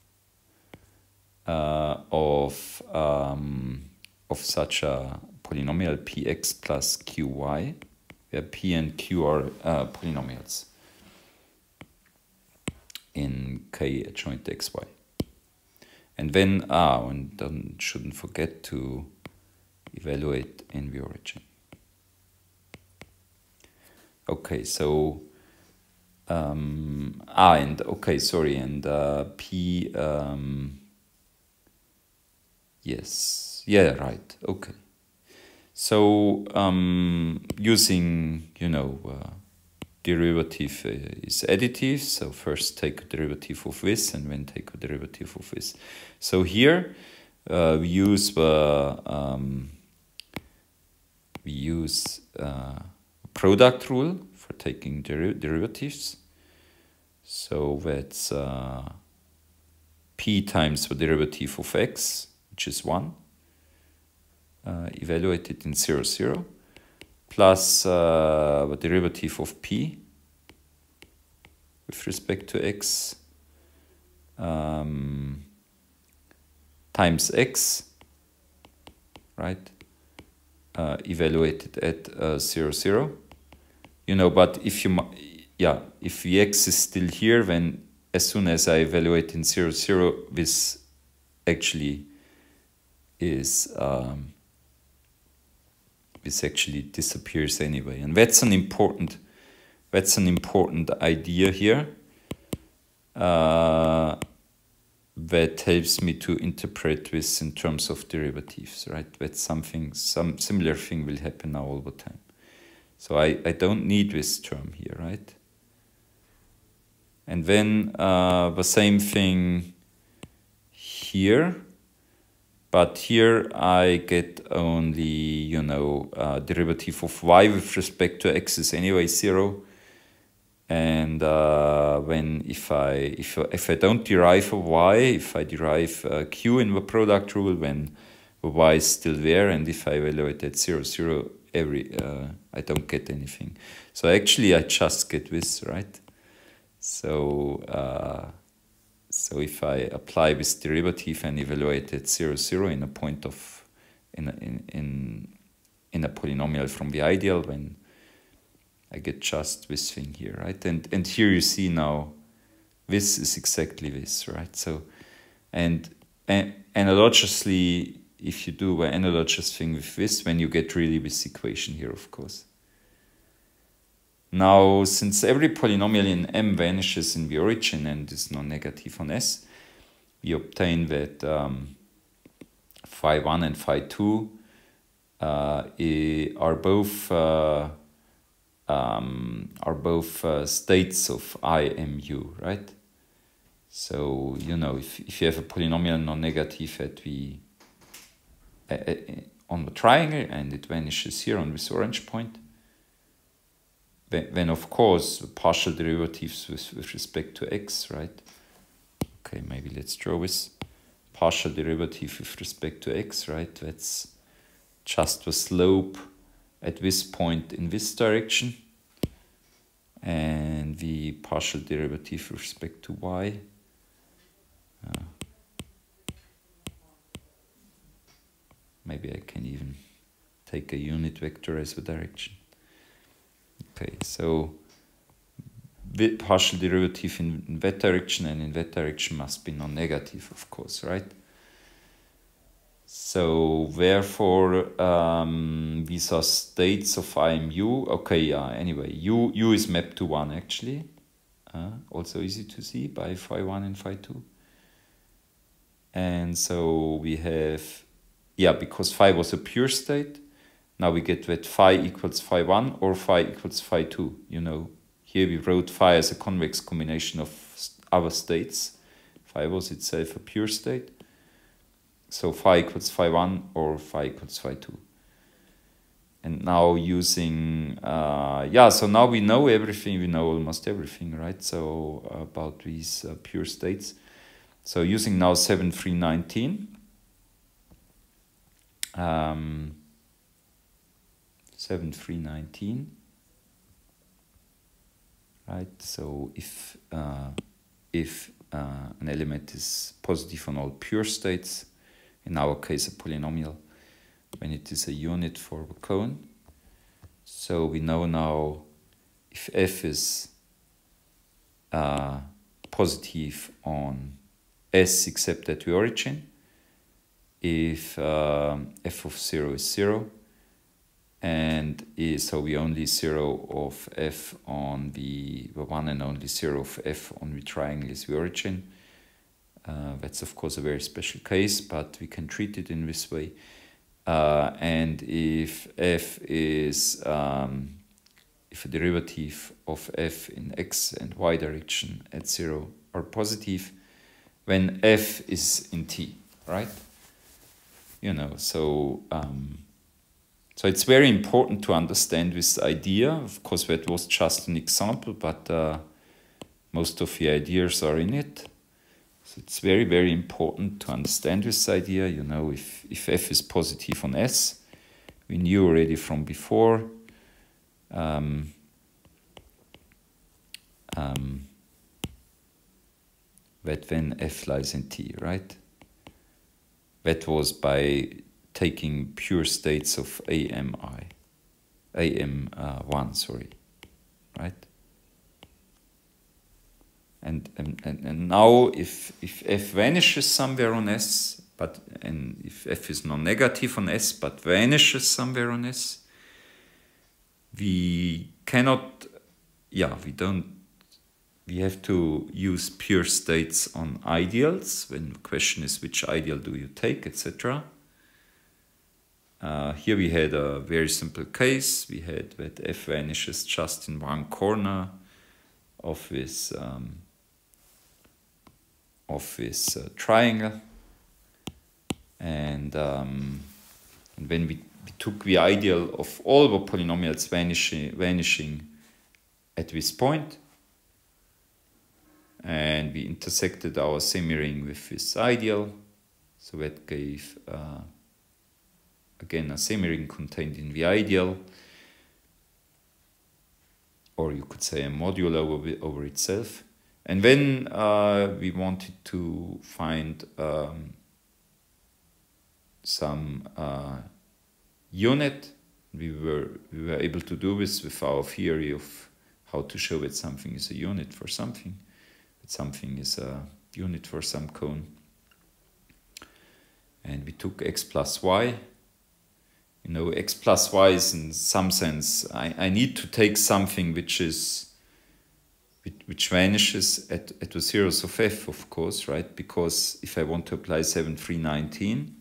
A: uh, of um, of such a polynomial px plus qy, where p and q are uh, polynomials in k adjoint xy. And then ah, and then shouldn't forget to evaluate in the origin. Okay, so um, ah, and okay, sorry, and uh, p. Um, yes, yeah, right. Okay. So um, using, you know, uh, derivative uh, is additive. So first take a derivative of this, and then take a derivative of this. So here uh, we use the um, we use. Uh, product rule for taking der derivatives. So that's uh, p times the derivative of x, which is one, uh, evaluated in zero, zero, plus uh, the derivative of p with respect to x um, times x, right, uh, evaluated at uh, zero, zero. You know, but if you, yeah, if the x is still here, then as soon as I evaluate in zero, zero, this actually is, um, this actually disappears anyway. And that's an important, that's an important idea here uh, that helps me to interpret this in terms of derivatives, right? That's something, some similar thing will happen now all the time. So I, I don't need this term here, right? And then uh, the same thing here, but here I get only, you know, uh, derivative of y with respect to x is anyway zero. And uh, when if I if if I don't derive a y, if I derive uh, q in the product rule, then the y is still there, and if I evaluate at zero, zero, every uh, I don't get anything. So actually I just get this, right? So uh, so if I apply this derivative and evaluate at zero, zero in a point of in a, in in in a polynomial from the ideal, then I get just this thing here, right? And and here you see now this is exactly this, right? So and, and analogously, if you do an analogous thing with this, then you get really this equation here, of course. Now, since every polynomial in M vanishes in the origin and is non-negative on S, we obtain that um, phi one and phi two uh, are both uh, um, are both uh, states of I M U, right? So you know, if if you have a polynomial non-negative at the uh, on the triangle and it vanishes here on this orange point, then, then of course the partial derivatives with, with respect to x, right? Okay, maybe let's draw this partial derivative with respect to x, right? That's just the slope at this point in this direction, and the partial derivative with respect to y. Uh, maybe I can even take a unit vector as a direction. Okay, so the partial derivative in, in that direction and in that direction must be non-negative, of course, right? So therefore, um, these are states of I M U. Okay, yeah, anyway, U, U is mapped to one actually. Uh, also easy to see by phi one and phi two. And so we have, yeah, because phi was a pure state, now we get that phi equals phi one or phi equals phi two. You know, here we wrote phi as a convex combination of other states. Phi was itself a pure state. So phi equals phi one or phi equals phi two. And now using, uh, yeah, so now we know everything, we know almost everything, right? So uh, about these uh, pure states. So using now seven three nineteen, um, seven three nineteen, right? So if, uh, if uh, an element is positive on all pure states, in our case a polynomial, when it is a unit for the cone. So we know now if f is uh, positive on S except at the origin, if um, f of zero is zero, and is, so we only zero of f on the, the one and only zero of f on the triangle is the origin. Uh, that's of course a very special case, but we can treat it in this way. Uh, and if f is, um, if a derivative of f in x and y direction at zero are positive, when f is in t, right? You know, so um, so it's very important to understand this idea. Of course, that was just an example, but uh, most of the ideas are in it. So it's very, very important to understand this idea. You know, if, if f is positive on S, we knew already from before, um, um, that then f lies in T, right? That was by taking pure states of A M I, A M one, sorry, right? And, and, and, and now if, if f vanishes somewhere on S, but and if f is non-negative on S but vanishes somewhere on S, we cannot, yeah, we don't, we have to use pure states on ideals when the question is which ideal do you take, et cetera. Uh, here we had a very simple case. We had that f vanishes just in one corner of this um, of this uh, triangle, and, um, and when we, we took the ideal of all the polynomials vanishing, vanishing at this point, and we intersected our semi-ring with this ideal, so that gave uh, again a semi-ring contained in the ideal, or you could say a module over, over itself. And then uh, we wanted to find um, some uh, unit. We were, we were able to do this with our theory of how to show that something is a unit for something, that something is a unit for some cone. And we took x plus y. You know, x plus y is in some sense, I, I need to take something which is which vanishes at, at the zeros of f, of course, right? Because if I want to apply seven three nineteen,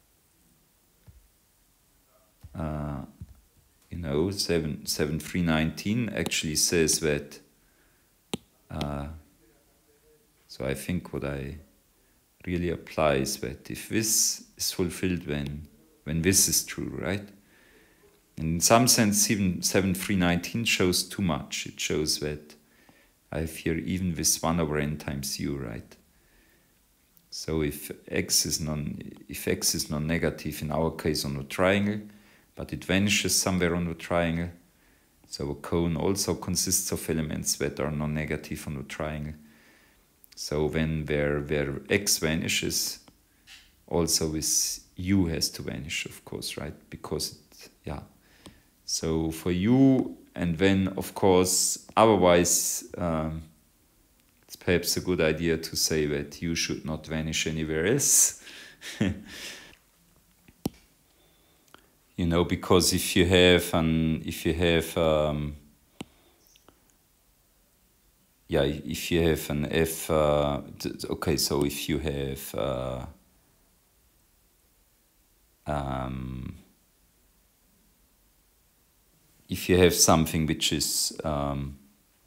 A: uh, you know, seven three nineteen actually says that, uh, so I think what I really apply is that if this is fulfilled when, when this is true, right? And in some sense, even seven three nineteen shows too much. It shows that I have here even this one over n times u, right? So if x is non, if x is non-negative in our case on the triangle, but it vanishes somewhere on the triangle, so a cone also consists of elements that are non-negative on the triangle. So when where where x vanishes, also with u has to vanish, of course, right? Because it, yeah. So for u, and then of course, otherwise, um, it's perhaps a good idea to say that u should not vanish anywhere else. You know, because if you have an, if you have, um, yeah, if you have an f, uh, okay, so if you have, uh, um, if you have something which is, um,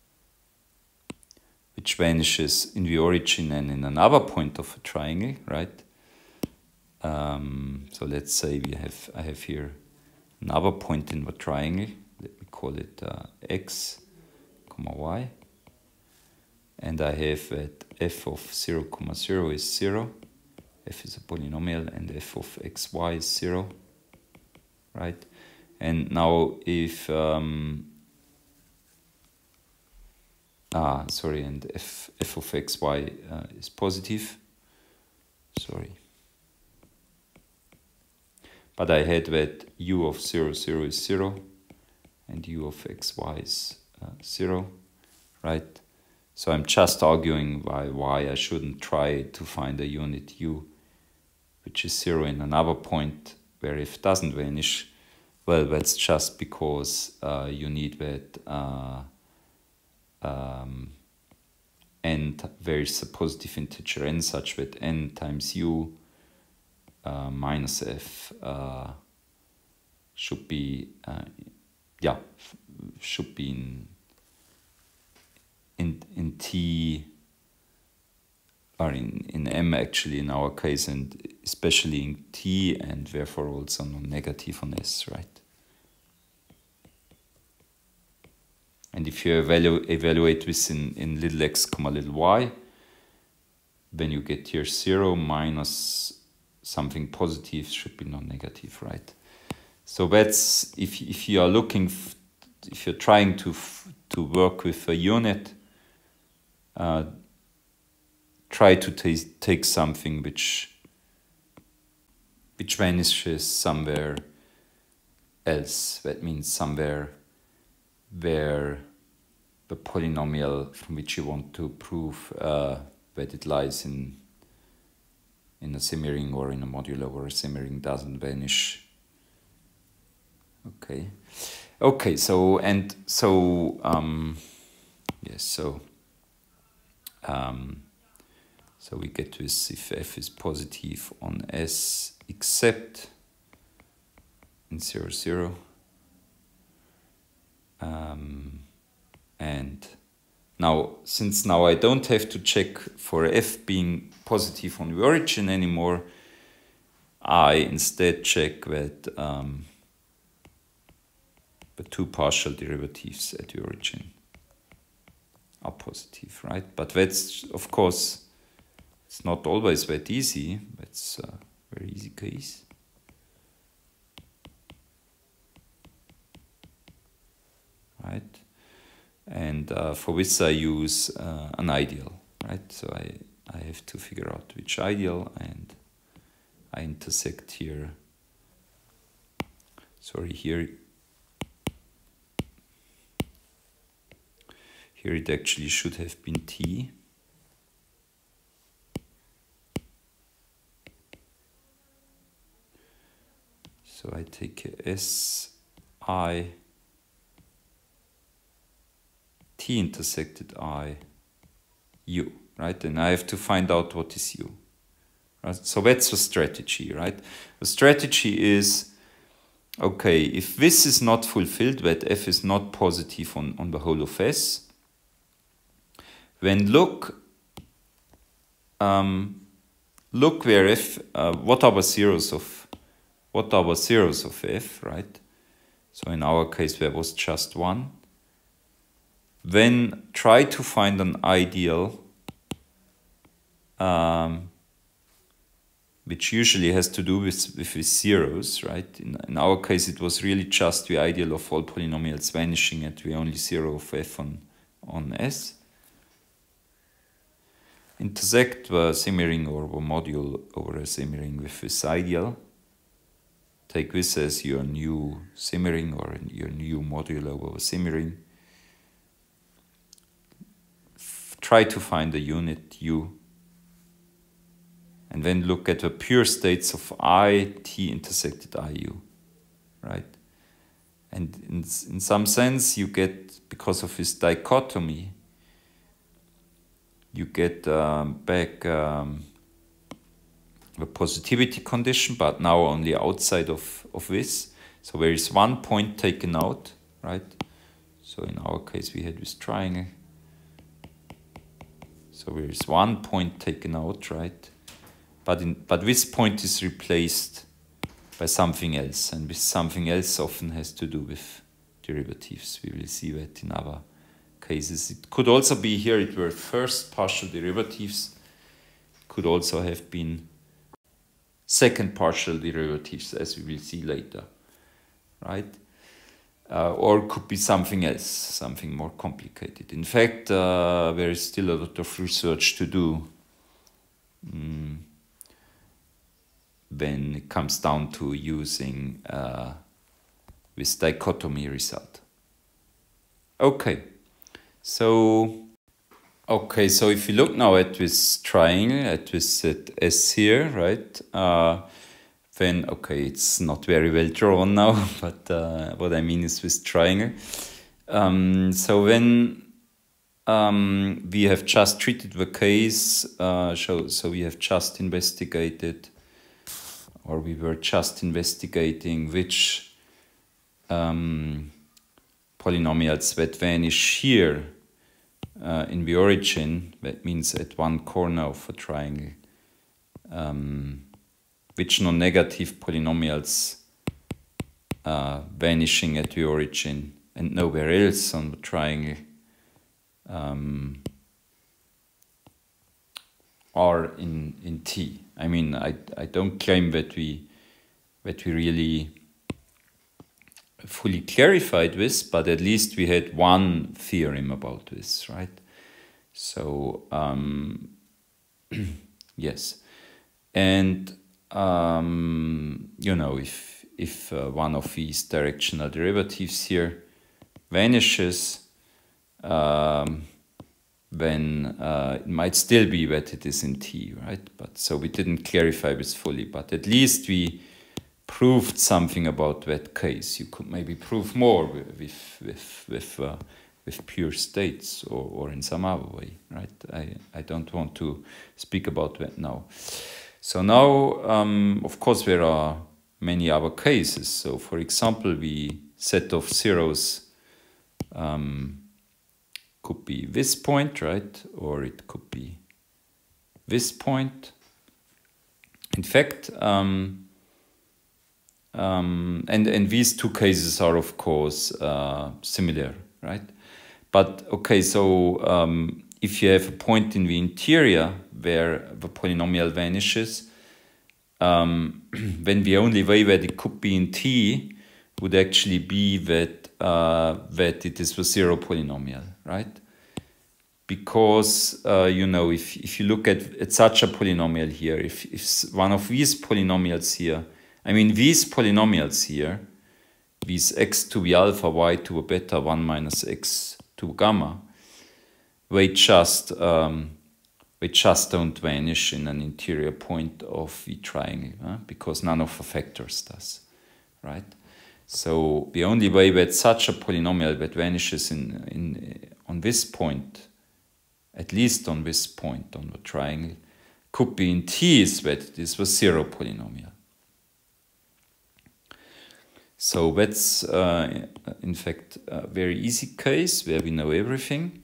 A: which vanishes in the origin and in another point of a triangle, right? Um, so let's say we have, I have here another point in the triangle. Let me call it uh, x, comma y, and I have that f of zero comma zero is zero. F is a polynomial, and f of xy is zero, right? And now if um, ah sorry, and f f of xy uh, is positive. Sorry. But I had that u of zero, zero is zero, and u of xy is uh, zero, right? So I'm just arguing why, why I shouldn't try to find a unit u which is zero in another point where f doesn't vanish. Well, that's just because uh, you need that uh, um, n, there is a positive integer n such that n times u Uh, minus f uh, should be uh, yeah should be in in in t or in in m actually in our case, and especially in t, and therefore also non-negative on s, right? And if you evalu evaluate this in in little x comma little y, then you get here zero minus something positive should be non-negative, right? So that's, if if you are looking, f if you're trying to f to work with a unit, uh, try to take something which which vanishes somewhere else. That means somewhere where the polynomial from which you want to prove uh, that it lies in in a semiring or in a modulo where a semiring doesn't vanish. Okay. Okay, so, and so, um, yes, so, um, so we get this if f is positive on S except in zero, zero. Um, and now, since now I don't have to check for f being positive on the origin anymore, I instead check that um, the two partial derivatives at the origin are positive, right? But that's, of course, it's not always that easy. That's a very easy case. Right? And uh, for this I use uh, an ideal, right? So I, I have to figure out which ideal, and I intersect here. Sorry, here. Here it actually should have been t. So I take a S, I, t intersected I, u, right? And I have to find out what is u. Right? So that's the strategy, right? The strategy is, okay, if this is not fulfilled, that f is not positive on, on the whole of S, then look, um, look where f, uh, what are the zeros of, what are the zeros of f, right? So in our case, there was just one. Then try to find an ideal, um, which usually has to do with, with, with zeros, right? In, in our case, it was really just the ideal of all polynomials vanishing at the only zero of f on, on S. intersect the semiring or the module over a semiring with this ideal. Take this as your new semiring or your new module over the semiring. Try to find the unit U. And then look at the pure states of I, T intersected I U, right? And in, in some sense, you get, because of this dichotomy, you get um, back um, the positivity condition, but now only outside of, of this. So there is one point taken out, right? So in our case, we had this triangle. So there is one point taken out, right? But, in, but this point is replaced by something else, and this something else often has to do with derivatives. We will see that in other cases. It could also be here, it were first partial derivatives. It could also have been second partial derivatives, as we will see later, right? Uh, or it could be something else, something more complicated. In fact, uh, there is still a lot of research to do mm, when it comes down to using uh, this dichotomy result. Okay, so okay, so if you look now at this triangle, at this set S here, right? Uh, then okay, it's not very well drawn now, but uh, what I mean is this triangle. Um, so when um, we have just treated the case, uh, so, so we have just investigated, or we were just investigating which um, polynomials that vanish here uh, in the origin, that means at one corner of a triangle, um, which non-negative polynomials uh, vanishing at the origin and nowhere else on the triangle um, are in, in T. I mean, I, I don't claim that we, that we really fully clarified this, but at least we had one theorem about this, right? So, um, yes. And Um, you know, if, if uh, one of these directional derivatives here vanishes, um, then uh, it might still be that it is in T, right? But so we didn't clarify this fully, but at least we proved something about that case. You could maybe prove more with with with with, uh, with pure states or, or in some other way, right? I, I don't want to speak about that now. So now, um, of course, there are many other cases. So, for example, the set of zeros um, could be this point, right? Or it could be this point. In fact, um, um, and, and these two cases are, of course, uh, similar, right? But, okay, so um, if you have a point in the interior where the polynomial vanishes, um, then the only way that it could be in T would actually be that, uh, that it is the zero polynomial, right? Because, uh, you know, if, if you look at, at such a polynomial here, if, if one of these polynomials here, I mean, these polynomials here, these x to the alpha, y to the beta, one minus x to gamma, they just um, they just don't vanish in an interior point of the triangle, huh? Because none of the factors does, right? So the only way that such a polynomial that vanishes in in on this point, at least on this point on the triangle, could be in T is that it is the zero polynomial. So that's uh, in fact a very easy case where we know everything.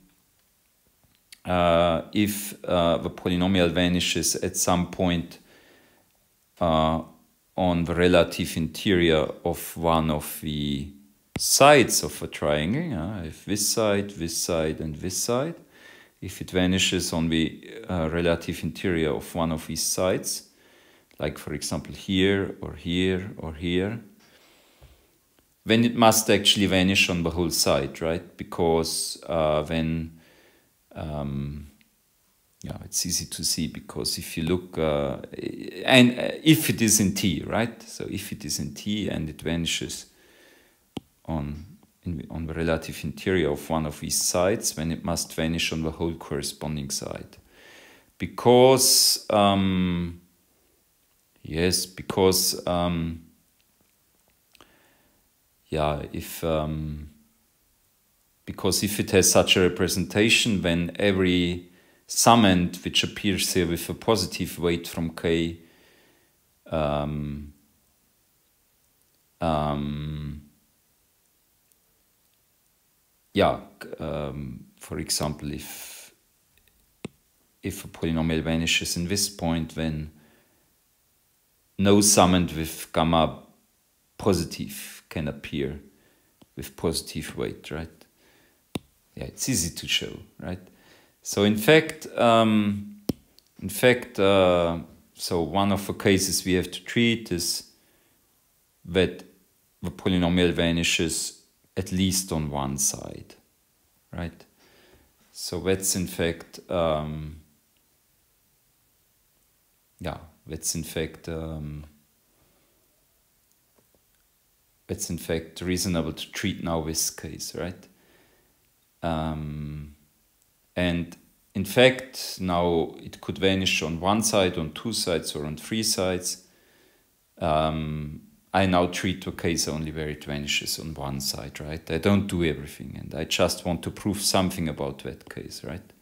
A: Uh, if uh, the polynomial vanishes at some point uh, on the relative interior of one of the sides of a triangle, uh, if this side, this side, and this side, if it vanishes on the uh, relative interior of one of these sides, like for example here, or here, or here, then it must actually vanish on the whole side, right? Because uh, when Um, yeah, it's easy to see, because if you look, uh, and uh, if it is in T, right? So if it is in T and it vanishes on, in, on the relative interior of one of these sides, then it must vanish on the whole corresponding side. Because, um, yes, because, um, yeah, if, um, because if it has such a representation, then every summand which appears here with a positive weight from K, um, um, yeah, um, for example, if if a polynomial vanishes in this point, then no summand with gamma positive can appear with positive weight, right? Yeah, it's easy to show, right? So in fact, um, in fact, uh, so one of the cases we have to treat is that the polynomial vanishes at least on one side, right? So that's in fact, um, yeah, that's in fact, um, that's in fact reasonable to treat now this case, right? Um, And in fact, now it could vanish on one side, on two sides, or on three sides. Um, I now treat the case only where it vanishes on one side, right? I don't do everything, and I just want to prove something about that case, right?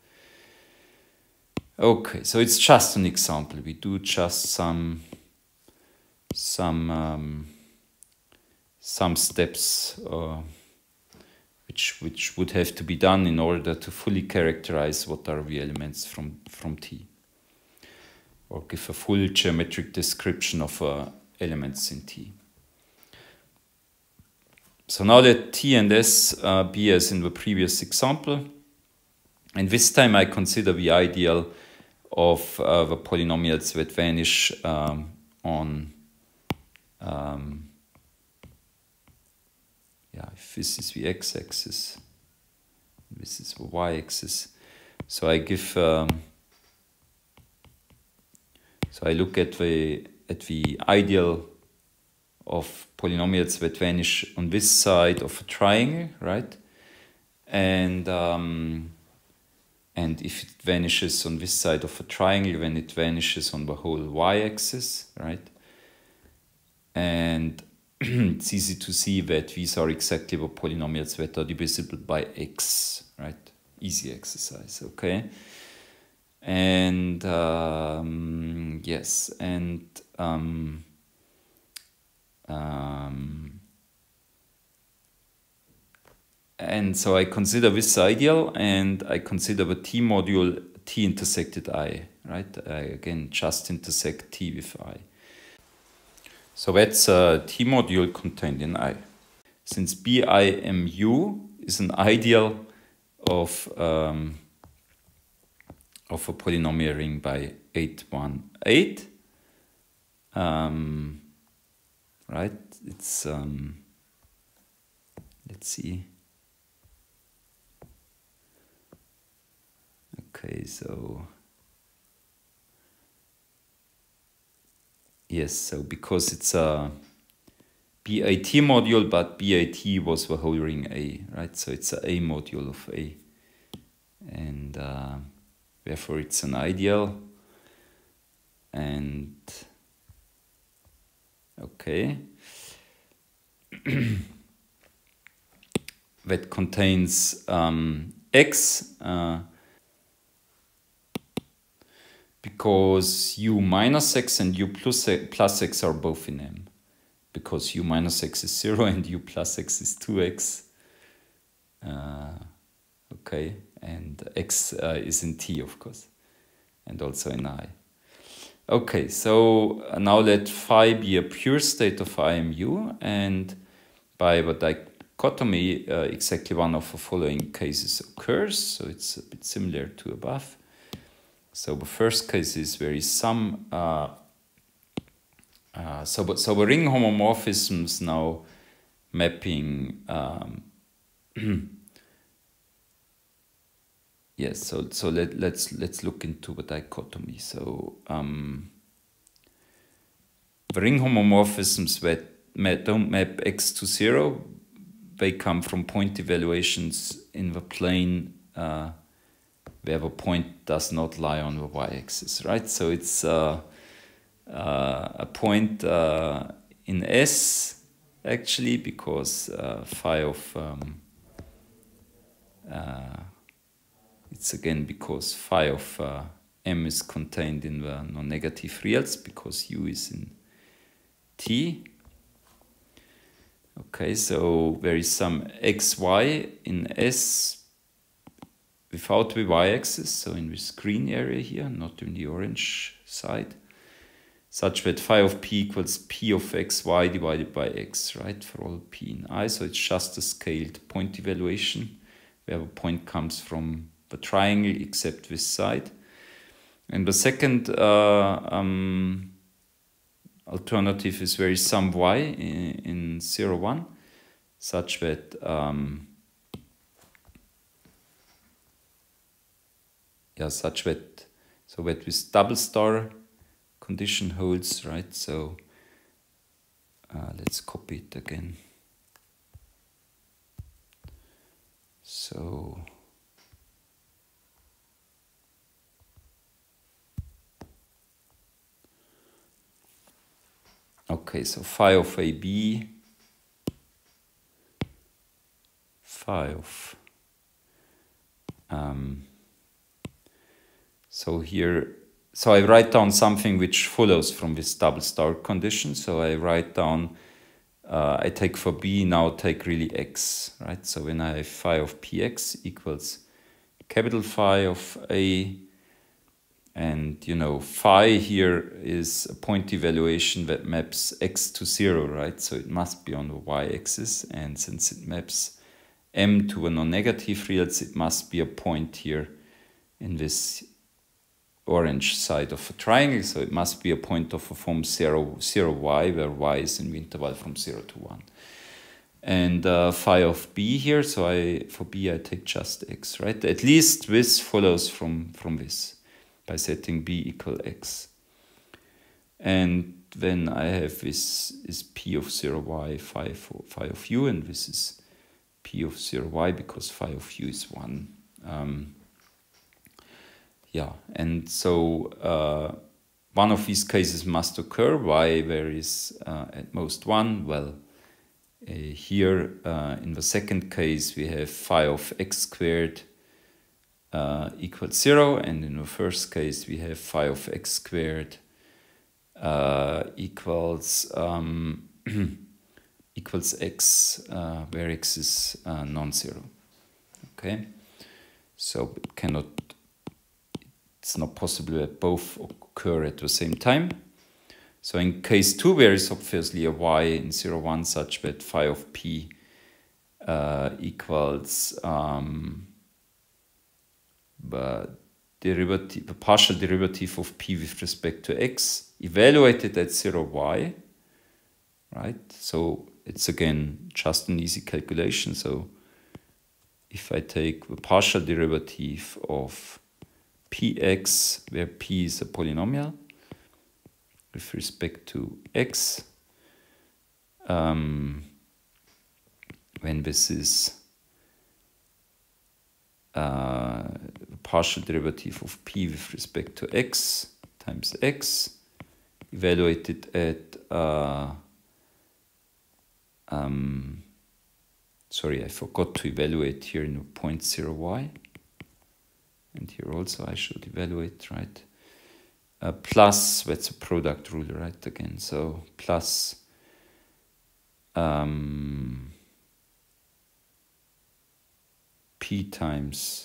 A: Okay, so it's just an example. We do just some, some, um, some steps. Uh, Which, which would have to be done in order to fully characterize what are the elements from, from T, or give a full geometric description of uh, elements in T. So now let T and S uh, be as in the previous example, and this time I consider the ideal of uh, the polynomials that vanish um, on um, yeah, if this is the x-axis, this is the y-axis. So I give, um, so I look at the at the ideal of polynomials that vanish on this side of a triangle, right? And um, and if it vanishes on this side of a triangle, then it vanishes on the whole y-axis, right? And it's easy to see that these are exactly the polynomials that are divisible by x, right? Easy exercise, okay? And um, yes, and um, um, and so I consider this ideal, and I consider the T module T intersected I, right? I again just intersect T with I. So that's a T module contained in I. Since B I M U is an ideal of, um, of a polynomial ring by eight one eight, um, right? It's, um, let's see. Okay, so yes, so because it's a B A T module, but B A T was the whole ring A, right? So it's a A module of A. And uh, therefore it's an ideal. And okay. That contains um, X, uh, because U minus X and U plus, plus X are both in M. Because U minus X is zero and U plus X is two X. Uh, okay, and X uh, is in T, of course, and also in I. Okay, so now let phi be a pure state of I M U, and by the dichotomy, uh, exactly one of the following cases occurs, so it's a bit similar to above. So the first case is where is some, uh, uh, so, so the ring homomorphisms now mapping, um, yes, so so let let's let's look into a dichotomy. So um, the ring homomorphisms that ma- don't map X to zero, they come from point evaluations in the plane uh, where the point does not lie on the y-axis, right? So it's uh, uh, a point uh, in S, actually, because uh, phi of um, uh, it's again because phi of uh, M is contained in the non-negative reals, because U is in T. Okay, so there is some xy in S without the y-axis, so in this green area here, not in the orange side, such that phi of p equals p of xy divided by x, right, for all p in I. So it's just a scaled point evaluation, where the point comes from the triangle except this side. And the second uh, um, alternative is there is some y in, in zero, one, such that um, yeah, such that so that this double star condition holds, right? So uh, let's copy it again. So okay, so phi of A B, phi of um, so here, so I write down something which follows from this double star condition. So I write down, uh, I take for B, now take really X, right? So when I have phi of Px equals capital phi of A, and you know, phi here is a point evaluation that maps X to zero, right? So it must be on the y-axis, and since it maps M to a non-negative reals, it must be a point here in this orange side of a triangle, so it must be a point of a form zero, zero y, where y is in the interval from zero to one. And uh, phi of b here, so I for b I take just x, right? At least this follows from, from this, by setting b equal x. And then I have this is p of zero y, phi, for, phi of u, and this is p of zero y, because phi of u is one. Um, Yeah, and so uh, one of these cases must occur. Why there is uh, at most one? Well, uh, here uh, in the second case we have phi of x squared uh, equals zero, and in the first case we have phi of x squared uh, equals um, equals x, uh, where x is uh, non-zero. Okay, so it cannot. It's not possible that both occur at the same time. So in case two, there is obviously a y in zero, one such that phi of p uh, equals um, the derivative, the partial derivative of p with respect to x evaluated at zero y, right? So it's again just an easy calculation. So if I take the partial derivative of px, where p is a polynomial with respect to x, um, when this is uh, the partial derivative of p with respect to x times x, evaluated at uh, um, sorry, I forgot to evaluate here in point zero y. And here also I should evaluate, right? Uh, plus, that's a product rule, right? Again, so plus um, p times,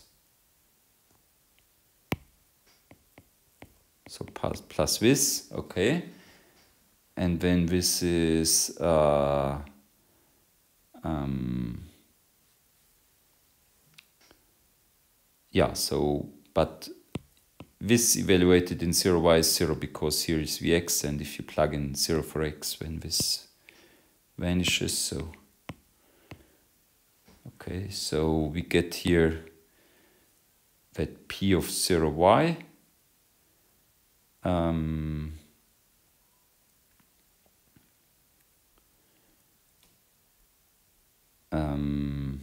A: so plus, plus this, okay. And then this is, uh, um, yeah, so, but this evaluated in zero y is zero because here is vx, and if you plug in zero for x, then this vanishes. So, okay, so we get here that p of zero y um, um,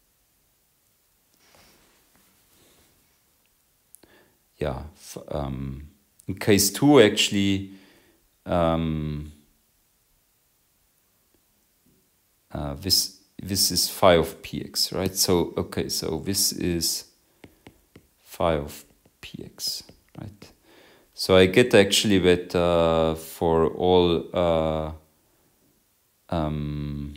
A: yeah, um, in case two actually um, uh, this this is phi of px, right? So okay, so this is phi of px, right? So I get actually that uh, for all uh, um,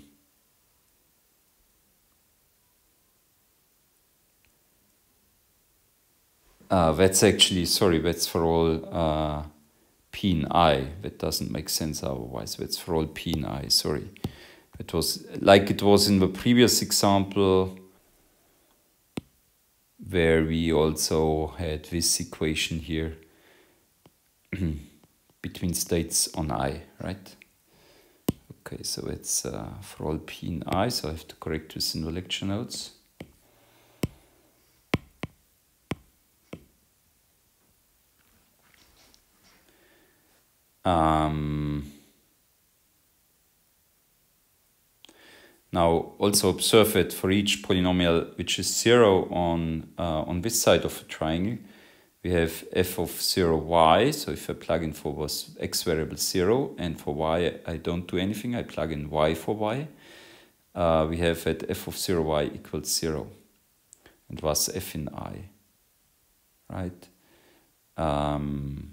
A: uh, that's actually, sorry, that's for all uh, p in I. That doesn't make sense otherwise. That's for all p in I, sorry. It was like it was in the previous example where we also had this equation here between states on I, right? Okay, so it's uh, for all p in I, so I have to correct this in the lecture notes. Um, now also observe that for each polynomial which is zero on, uh, on this side of a triangle, we have f of zero y, so if I plug in for was x variable zero, and for y I don't do anything, I plug in y for y, uh, we have that f of zero y equals zero, and thus f in I, right? Um,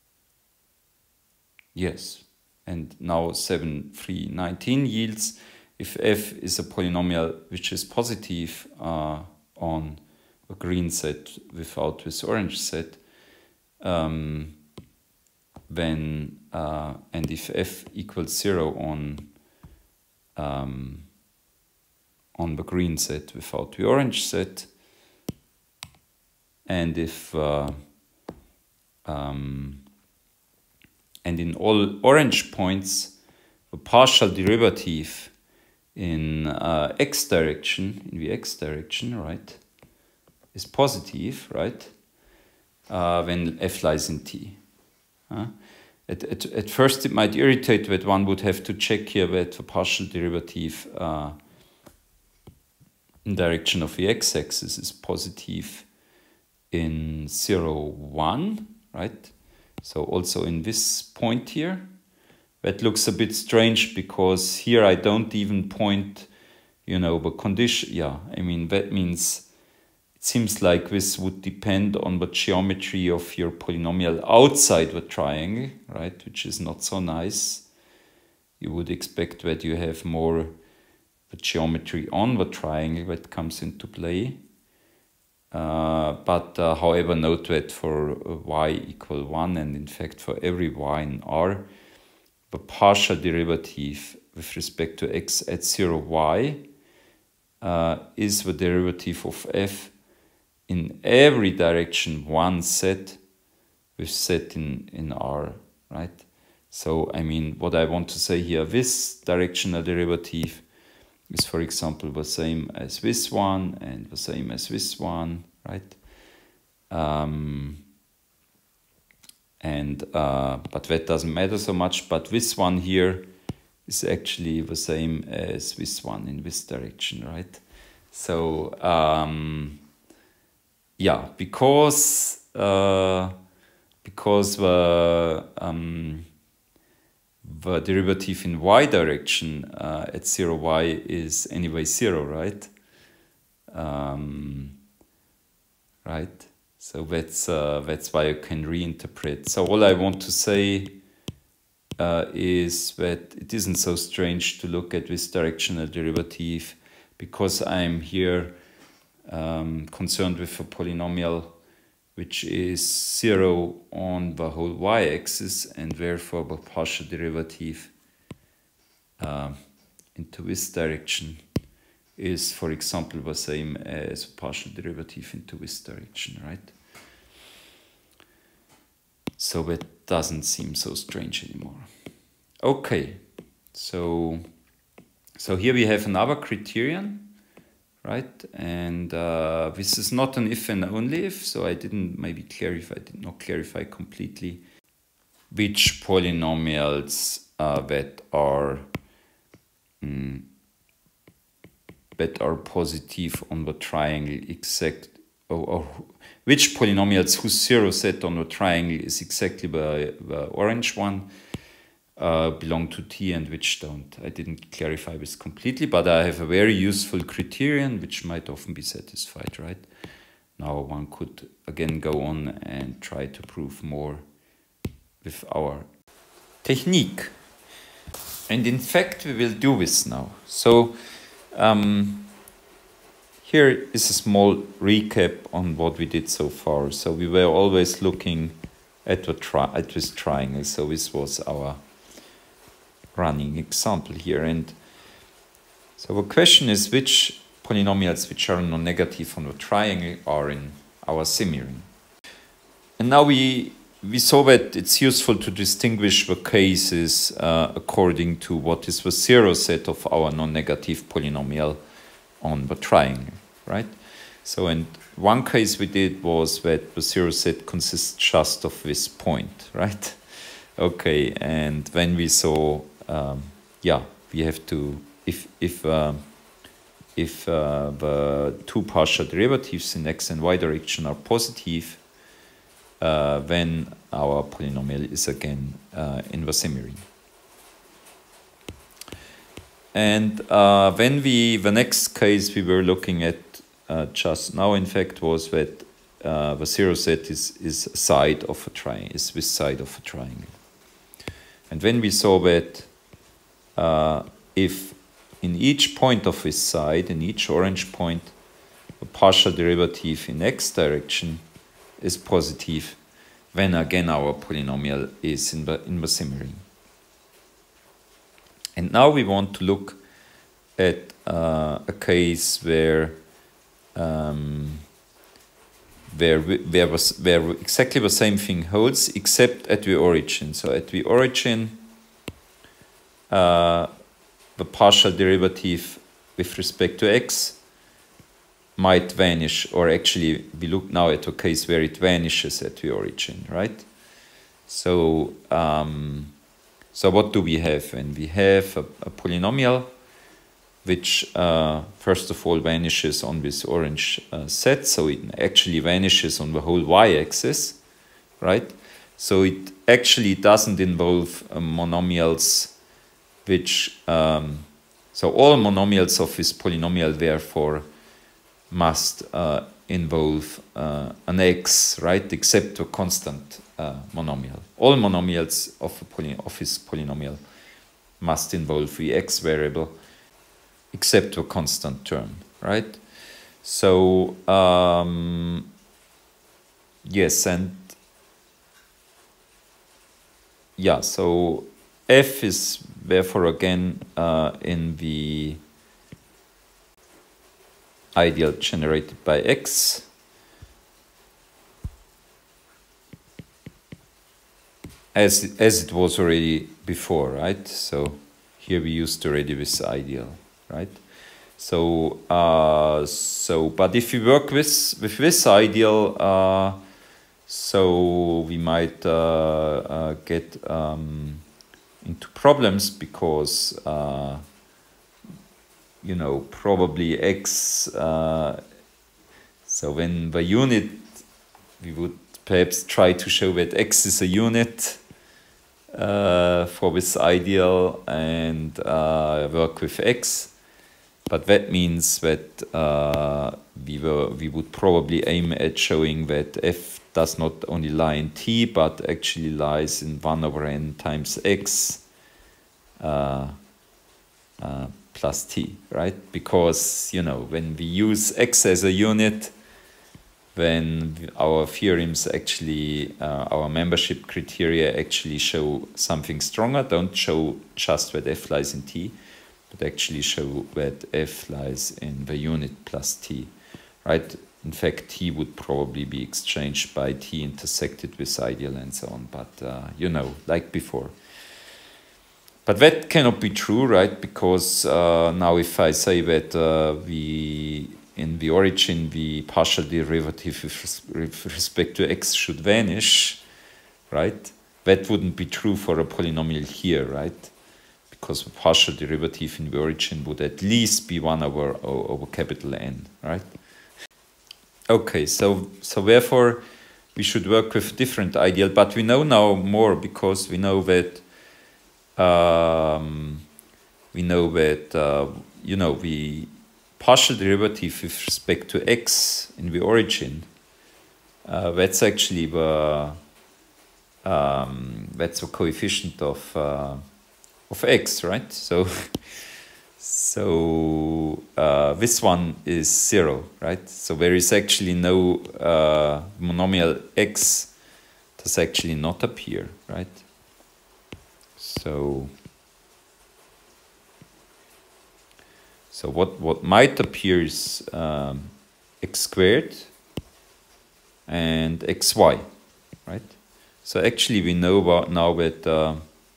A: yes, and now seven three nineteen yields, if f is a polynomial which is positive uh, on a green set without this orange set, um, then uh, and if f equals zero on um, on the green set without the orange set, and if uh, um, and in all orange points the partial derivative in uh, x direction, in the x direction, right, is positive, right, uh, when f lies in t. Uh, at, at, at first it might irritate that one would have to check here that the partial derivative uh, in direction of the x-axis is positive in zero, one, right? So also in this point here, that looks a bit strange because here I don't even point, you know, the condition. Yeah, I mean, that means it seems like this would depend on the geometry of your polynomial outside the triangle, right? Which is not so nice. You would expect that you have more the geometry on the triangle that comes into play. Uh, but uh, however, note that for y equal one, and in fact for every y in R, the partial derivative with respect to x at zero y uh, is the derivative of f in every direction one set with set in, in R, right? So, I mean, what I want to say here, this directional derivative is, for example, the same as this one and the same as this one, right? Um, and uh, but that doesn't matter so much. But this one here is actually the same as this one in this direction, right? So um, yeah, because uh, because the um, the derivative in y direction uh, at zero y is anyway zero, right? Um, right. So that's uh, that's why you can reinterpret. So all I want to say uh, is that it isn't so strange to look at this directional derivative because I'm here um, concerned with a polynomial which is zero on the whole y-axis, and therefore the partial derivative uh, into this direction is, for example, the same as a partial derivative into this direction, right? So that doesn't seem so strange anymore. Okay, so, so here we have another criterion, right? And uh, this is not an if and only if, so I didn't maybe clarify, did not clarify completely which polynomials uh, that are mm, that are positive on the triangle exact, or, or which polynomials whose zero set on the triangle is exactly the, the orange one uh, belong to T and which don't. I didn't clarify this completely, but I have a very useful criterion which might often be satisfied, right? Now one could again go on and try to prove more with our technique. And in fact, we will do this now. So um, here is a small recap on what we did so far. So we were always looking at, the tri at this triangle. So this was our running example here. And so the question is which polynomials which are non-negative on the triangle are in our semiring. And now we We saw that it's useful to distinguish the cases uh, according to what is the zero set of our non-negative polynomial on the triangle, right? So, and one case we did was that the zero set consists just of this point, right? Okay, and when we saw, um, yeah, we have to, if, if, uh, if uh, the two partial derivatives in x and y direction are positive, Uh, then our polynomial is again uh, in the semiring. And uh, when we, the next case we were looking at uh, just now, in fact, was that uh, the zero set is, is side of a triangle, is this side of a triangle. And when we saw that uh, if in each point of this side, in each orange point, a partial derivative in x direction is positive, when again our polynomial is in the, in the semiring. And now we want to look at uh, a case where um, where, where, was, where exactly the same thing holds except at the origin. So at the origin uh, the partial derivative with respect to x might vanish, or actually we look now at a case where it vanishes at the origin, right? So, um, so what do we have? And we have a, a polynomial which uh, first of all vanishes on this orange uh, set, so it actually vanishes on the whole y-axis, right? So it actually doesn't involve uh, monomials which, um, so all monomials of this polynomial therefore must uh, involve uh, an x, right, except a constant uh, monomial. All monomials of, a poly of this polynomial must involve the x variable except a constant term, right? So, um, yes, and yeah, so f is therefore again uh, in the ideal generated by x, as as it was already before, right? So here we used already this ideal, right? So uh, so but if we work with with this ideal, uh, so we might uh, uh, get um, into problems because. Uh, you know, probably x, uh, so when the unit, we would perhaps try to show that x is a unit uh, for this ideal and uh, work with x, but that means that uh, we, were, we would probably aim at showing that f does not only lie in t, but actually lies in one over n times x uh, uh, plus t, right? Because, you know, when we use x as a unit, then our theorems actually, uh, our membership criteria actually show something stronger, don't show just that f lies in t, but actually show that f lies in the unit plus t, right? In fact, t would probably be exchanged by t intersected with ideal and so on, but, uh, you know, like before. But that cannot be true, right? Because uh, now if I say that uh, we, in the origin, the partial derivative with, with respect to x should vanish, right? That wouldn't be true for a polynomial here, right? Because the partial derivative in the origin would at least be one over, over capital N, right? Okay, so, so therefore we should work with a different ideal, but we know now more because we know that Um, we know that, uh, you know, the partial derivative with respect to x in the origin, uh, that's actually the, um, that's the coefficient of, uh, of x, right? So, so uh, this one is zero, right? So there is actually no uh, monomial x does actually not appear, right? So, so what, what might appear is um, x squared and xy, right? So actually we know about now that, uh,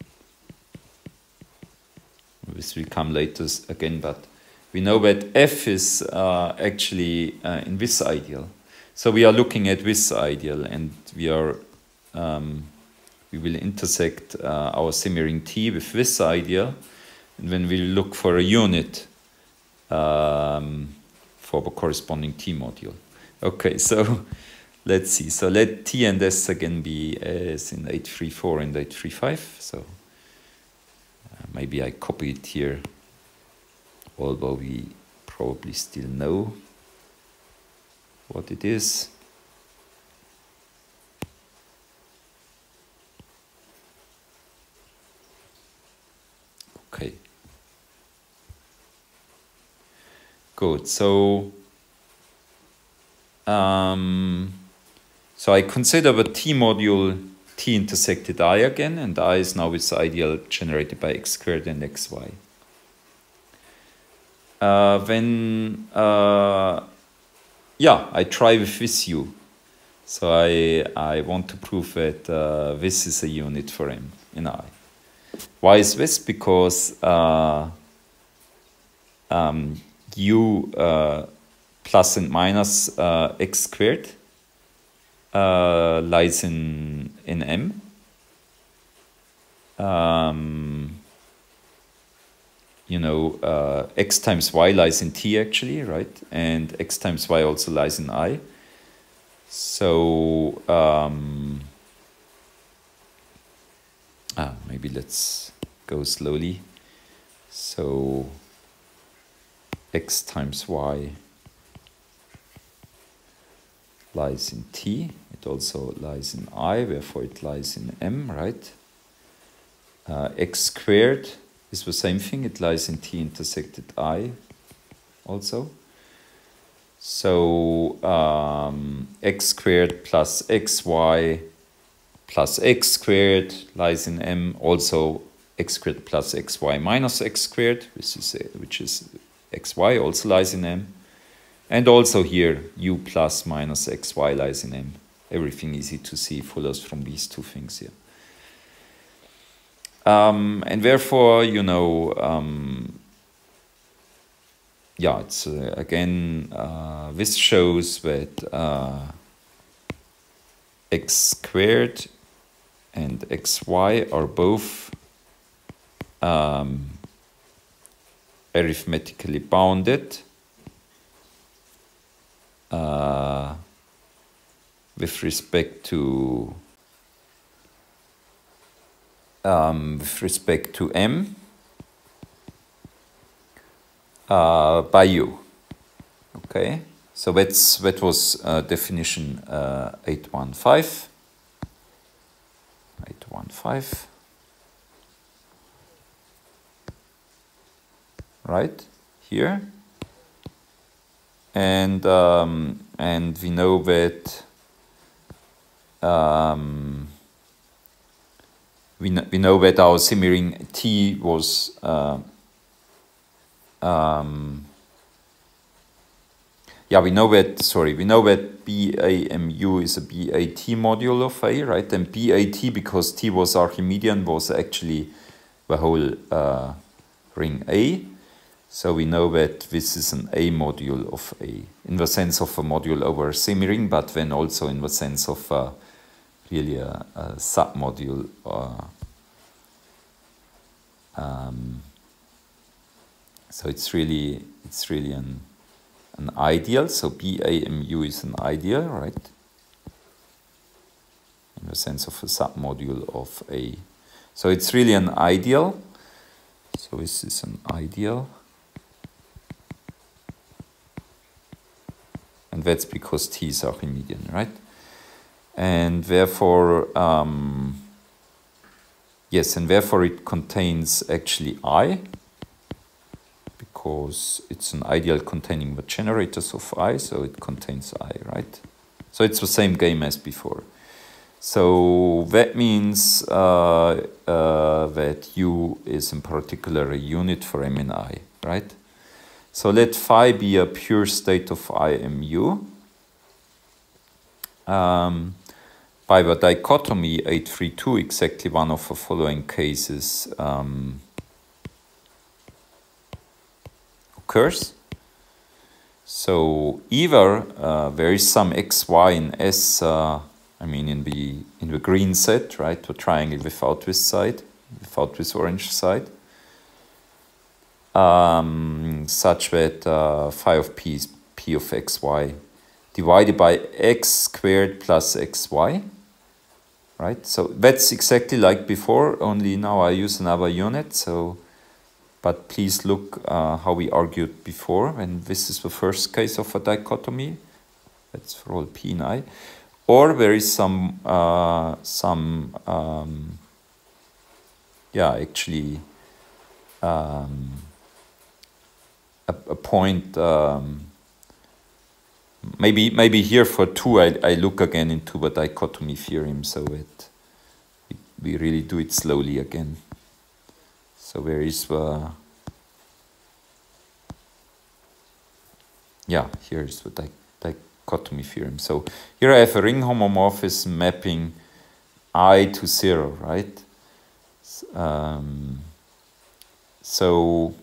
A: this will come later again, but we know that f is uh, actually uh, in this ideal. So we are looking at this ideal and we are um, we will intersect uh, our semi-ring T with this ideal, and then we'll look for a unit um, for the corresponding T module. Okay, so let's see. So let T and S again be as in eight three four and eight three five. So uh, maybe I copy it here, although we probably still know what it is. Okay. Good. So, um, so I consider the T module T intersected I again, and I is now this ideal generated by x squared and xy. Uh, then, uh, yeah, I try with this U. So I I want to prove that uh, this is a unit for M in I. Why is this? Because uh, um, u uh, plus and minus uh, x squared uh, lies in in M. Um, you know, uh, x times y lies in T actually, right? And x times y also lies in I. So um, ah, maybe let's go slowly. So x times y lies in T. It also lies in I, therefore it lies in M, right? Uh, x squared is the same thing. It lies in T intersected I also. So um, x squared plus xy plus x squared lies in M. Also x squared plus xy minus x squared, which is, which is xy, also lies in M. And also here, u plus minus xy lies in M. Everything easy to see follows from these two things here. Um, and therefore, you know, um, yeah, it's uh, again, uh, this shows that uh, x squared and xy are both um, arithmetically bounded uh, with respect to um, with respect to M uh, by U. Okay, so that's that was uh, definition uh, eight one five. eight one five. Right here, and um, and we know that um, we know, we know that our semi-ring T was uh, um, yeah we know that sorry we know that B A M U is a B A T module of A, right? And B A T, because T was Archimedean, was actually the whole uh, ring A. So we know that this is an A module of A, in the sense of a module over a semi-ring, but then also in the sense of uh, really a, a submodule. Or, um, so it's really it's really an an ideal. So B A M U is an ideal, right? In the sense of a submodule of A. So it's really an ideal. So this is an ideal. And that's because T is Archimedean, right? And therefore, um, yes, and therefore it contains actually I, because it's an ideal containing the generators of I, so it contains I, right? So it's the same game as before. So that means uh, uh, that U is in particular a unit for M and I, right? So let phi be a pure state of I M U. Um, by the dichotomy eight three two, exactly one of the following cases um, occurs. So either uh, there is some xy in S, uh, I mean in the in the green set, right, the triangle without this side, without this orange side, um, such that uh, phi of p is p of xy divided by x squared plus xy, right? So that's exactly like before, only now I use another unit. So, but please look uh, how we argued before, and this is the first case of a dichotomy. That's for all p and I. Or there is some, uh, some, um, yeah, actually, um, a, a point. Um, maybe, maybe here for two, I, I look again into the dichotomy theorem, so that we, we really do it slowly again. So there is the, yeah, here is the di dichotomy theorem. So here I have a ring homomorphism mapping I to zero, right? Um, so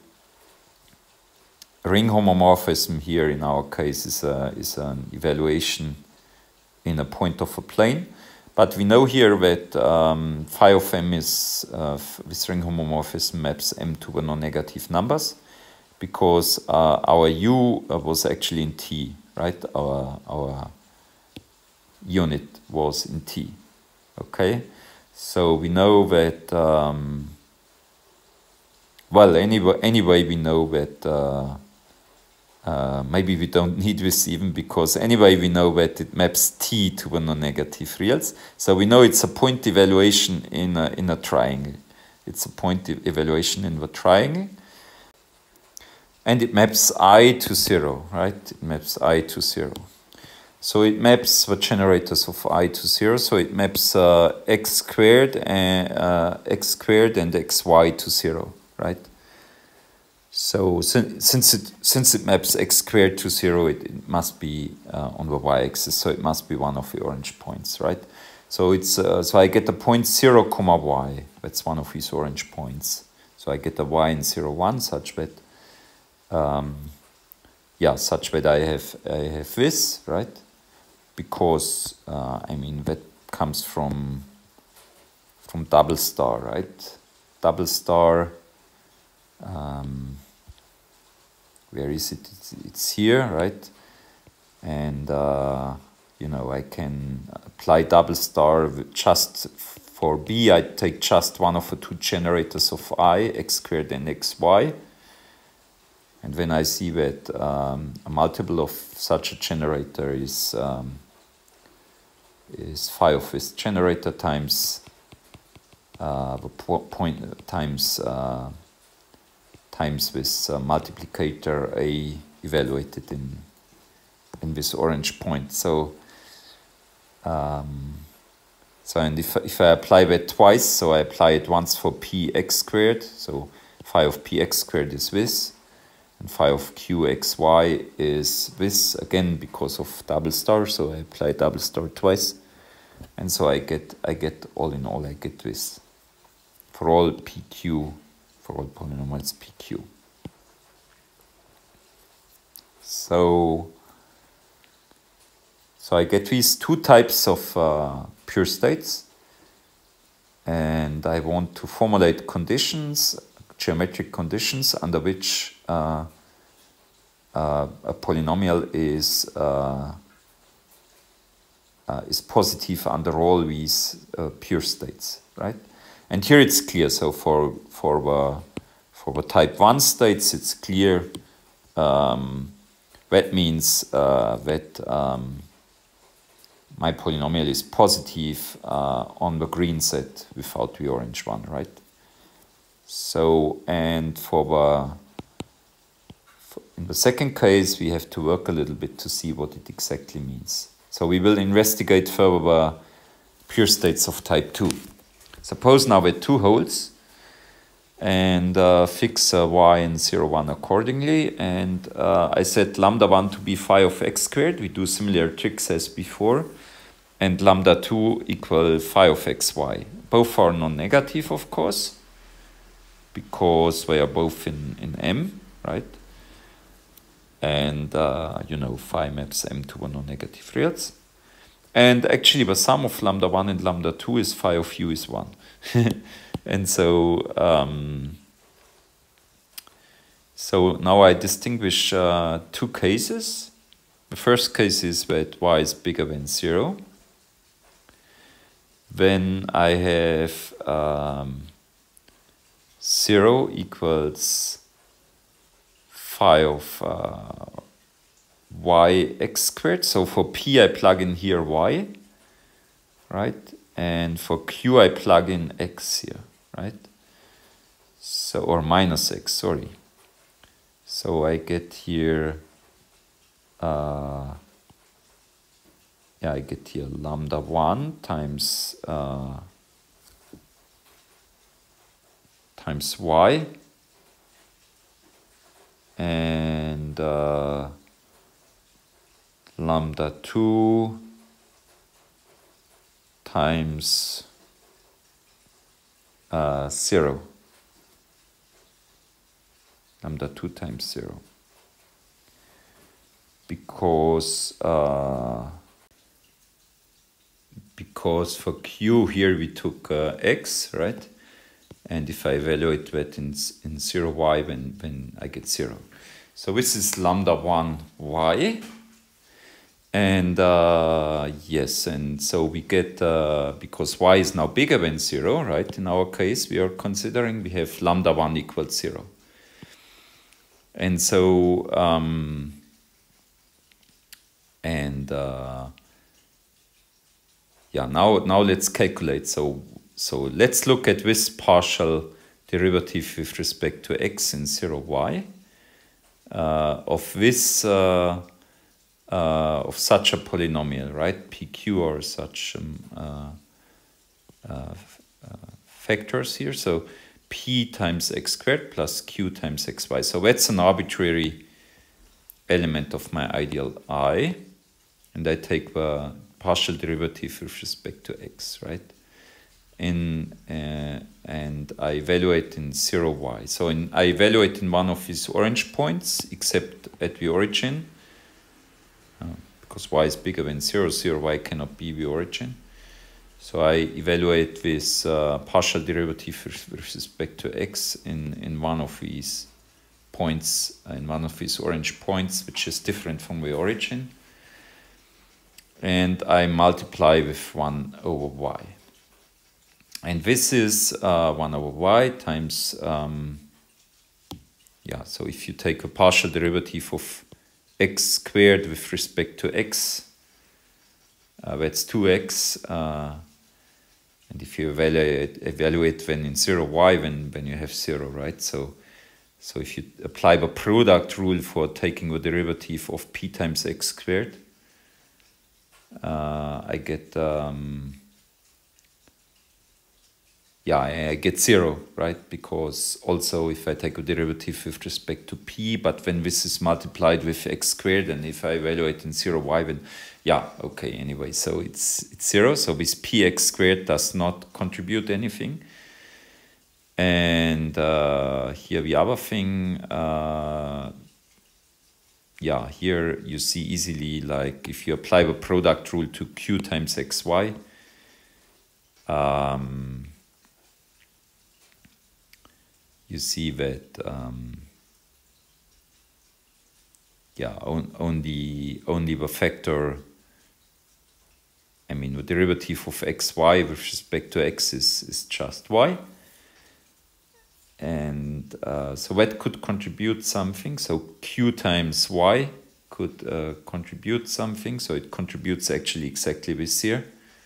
A: ring homomorphism here in our case is, a, is an evaluation in a point of a plane. But we know here that um, phi of m is, uh, this ring homomorphism maps m to the non-negative numbers, because uh, our u was actually in T, right? Our, our unit was in T, okay? So we know that, um, well, anyway, anyway, we know that, uh, uh, maybe we don't need this even, because anyway we know that it maps T to the non-negative reals. So we know it's a point evaluation in a, in a triangle. It's a point e evaluation in the triangle. And it maps I to zero, right? It maps I to zero. So it maps the generators of I to zero. So it maps uh, x squared and uh, x squared and xy to zero, right? So since since it since it maps x squared to zero, it, it must be uh, on the y-axis. So it must be one of the orange points, right? So it's uh, so I get the point zero comma y. That's one of these orange points. So I get a y in zero one such that. Um, yeah, such that I have I have this, right? Because uh, I mean that comes from from double star, right? Double star. Um, where is it? It's, it's here, right? And uh, you know, I can apply double star just for B. I take just one of the two generators of I, x squared and xy. And when I see that um, a multiple of such a generator is um, is phi of this generator times uh, the po point times uh, times this uh, multiplicator A evaluated in in this orange point. So um, so and if if I apply that twice, so I apply it once for p x squared. So phi of p x squared is this. And phi of qxy is this, again because of double star, so I apply double star twice, and so I get I get all in all I get this for all P Q, for all polynomials P Q. So, so I get these two types of uh, pure states, and I want to formulate conditions, geometric conditions under which uh, uh, a polynomial is uh, uh, is positive under all these uh, pure states, right? And here it's clear. So for for the for the type one states, it's clear. Um, that means uh, that um, my polynomial is positive uh, on the green set without the orange one, right? So, and for the for in the second case, we have to work a little bit to see what it exactly means. So we will investigate further the pure states of type two. Suppose now with two holes, and uh, fix uh, y and zero, one accordingly. And uh, I set lambda one to be phi of x squared. We do similar tricks as before. And lambda two equal phi of xy. Both are non-negative, of course, because they are both in, in M, right? And, uh, you know, phi maps M to the non-negative reals. And actually, the sum of lambda one and lambda two is phi of u is one. And so, um, so now I distinguish uh, two cases. The first case is that y is bigger than zero. Then I have um, zero equals phi of uh, y x squared. So for p I plug in here y, right? And for q I plug in x here, right? So, or minus x, sorry. So I get here, uh, yeah, I get here lambda one times uh, times y, and uh, lambda two times uh, zero. Lambda two times zero. Because uh, because for q here we took uh, x, right? And if I evaluate that in, in zero y, then, then I get zero. So this is lambda one y. And uh, yes, and so we get, uh, because y is now bigger than zero, right? In our case, we are considering we have lambda one equals zero. And so, um, and uh, yeah, now, now let's calculate. So, so let's look at this partial derivative with respect to x in zero y uh, of this, uh, uh, of such a polynomial, right? P Q or such um, uh, uh, uh, factors here. So p times x squared plus q times xy. So that's an arbitrary element of my ideal I, and I take the partial derivative with respect to x, right? In uh, and I evaluate in zero y. So in, I evaluate in one of these orange points, except at the origin, uh, because y is bigger than zero, zero y cannot be the origin. So I evaluate this uh, partial derivative with respect to x in, in one of these points, uh, in one of these orange points, which is different from the origin. And I multiply with one over y. And this is uh, one over y times, um, yeah, so if you take a partial derivative of x squared with respect to x, uh, that's two x. Uh, and if you evaluate, evaluate when in zero y, when, when you have zero, right? So, so if you apply the product rule for taking the derivative of p times x squared, uh, I get... Um, Yeah, I get zero, right? Because also if I take a derivative with respect to p, but when this is multiplied with x squared, and if I evaluate in zero y, then yeah, okay, anyway, so it's it's zero. So this px squared does not contribute anything. And uh, here the other thing, uh, yeah, here you see easily, like if you apply the product rule to q times xy, um, you see that um, yeah, on, only only the factor, I mean the derivative of xy with respect to x is, is just y. And uh, so that could contribute something. So q times y could uh, contribute something. So it contributes actually exactly this here.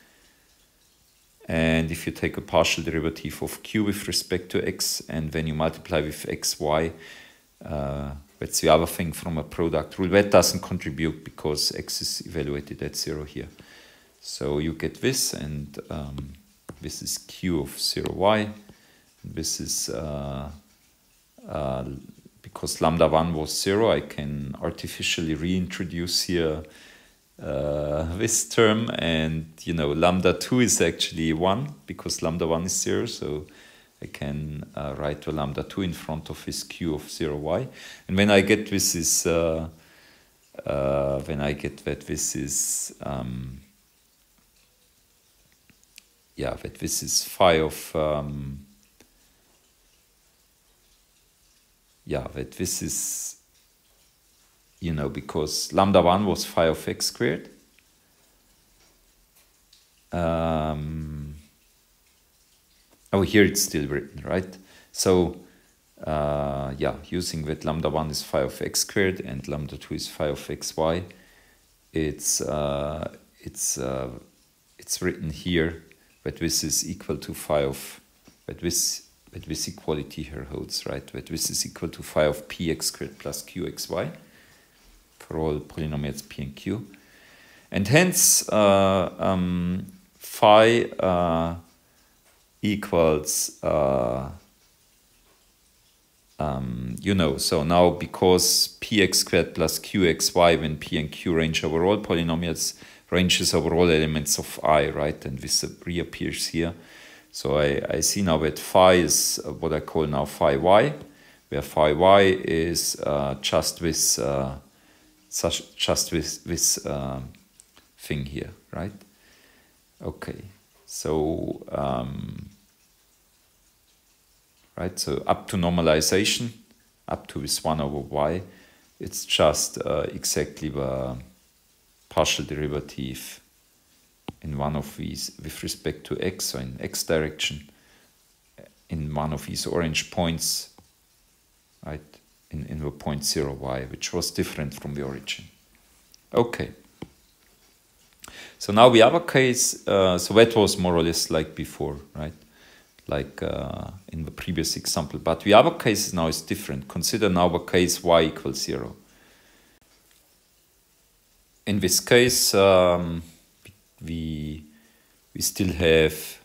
A: And if you take a partial derivative of q with respect to x, and then you multiply with xy, uh, that's the other thing from a product rule. That doesn't contribute because x is evaluated at zero here. So you get this, and um, this is q of zero y. This is uh, uh, because lambda one was zero, I can artificially reintroduce here uh, this term, and you know lambda two is actually one because lambda one is zero, so I can uh, write to lambda two in front of this q of zero y. And when I get this is uh, uh, when I get that this is um, yeah that this is phi of um, yeah, that this is, you know, because lambda one was phi of x squared. Um, oh, here it's still written, right? So, uh, yeah, using that lambda one is phi of x squared and lambda two is phi of xy, it's, uh, it's, uh, it's written here that this is equal to phi of, that this that this equality here holds, right? That this is equal to phi of px squared plus qxy for all polynomials p and q. And hence, uh, um, phi uh, equals, uh, um, you know, so now because px squared plus qxy, when p and q range over all polynomials, ranges over all elements of I, right? And this reappears here. So I, I see now that phi is what I call now phi y, where phi y is uh, just this uh, such just this this uh, thing here, right? Okay, so um, right, so up to normalization, up to this one over y, it's just uh, exactly the partial derivative in one of these with respect to x, so in x direction, in one of these orange points, right, in, in the point zero y, which was different from the origin. Okay. So now the other case, uh, so that was more or less like before, right, like uh, in the previous example. But the other case now is different. Consider now the case y equals zero. In this case, um, we we still have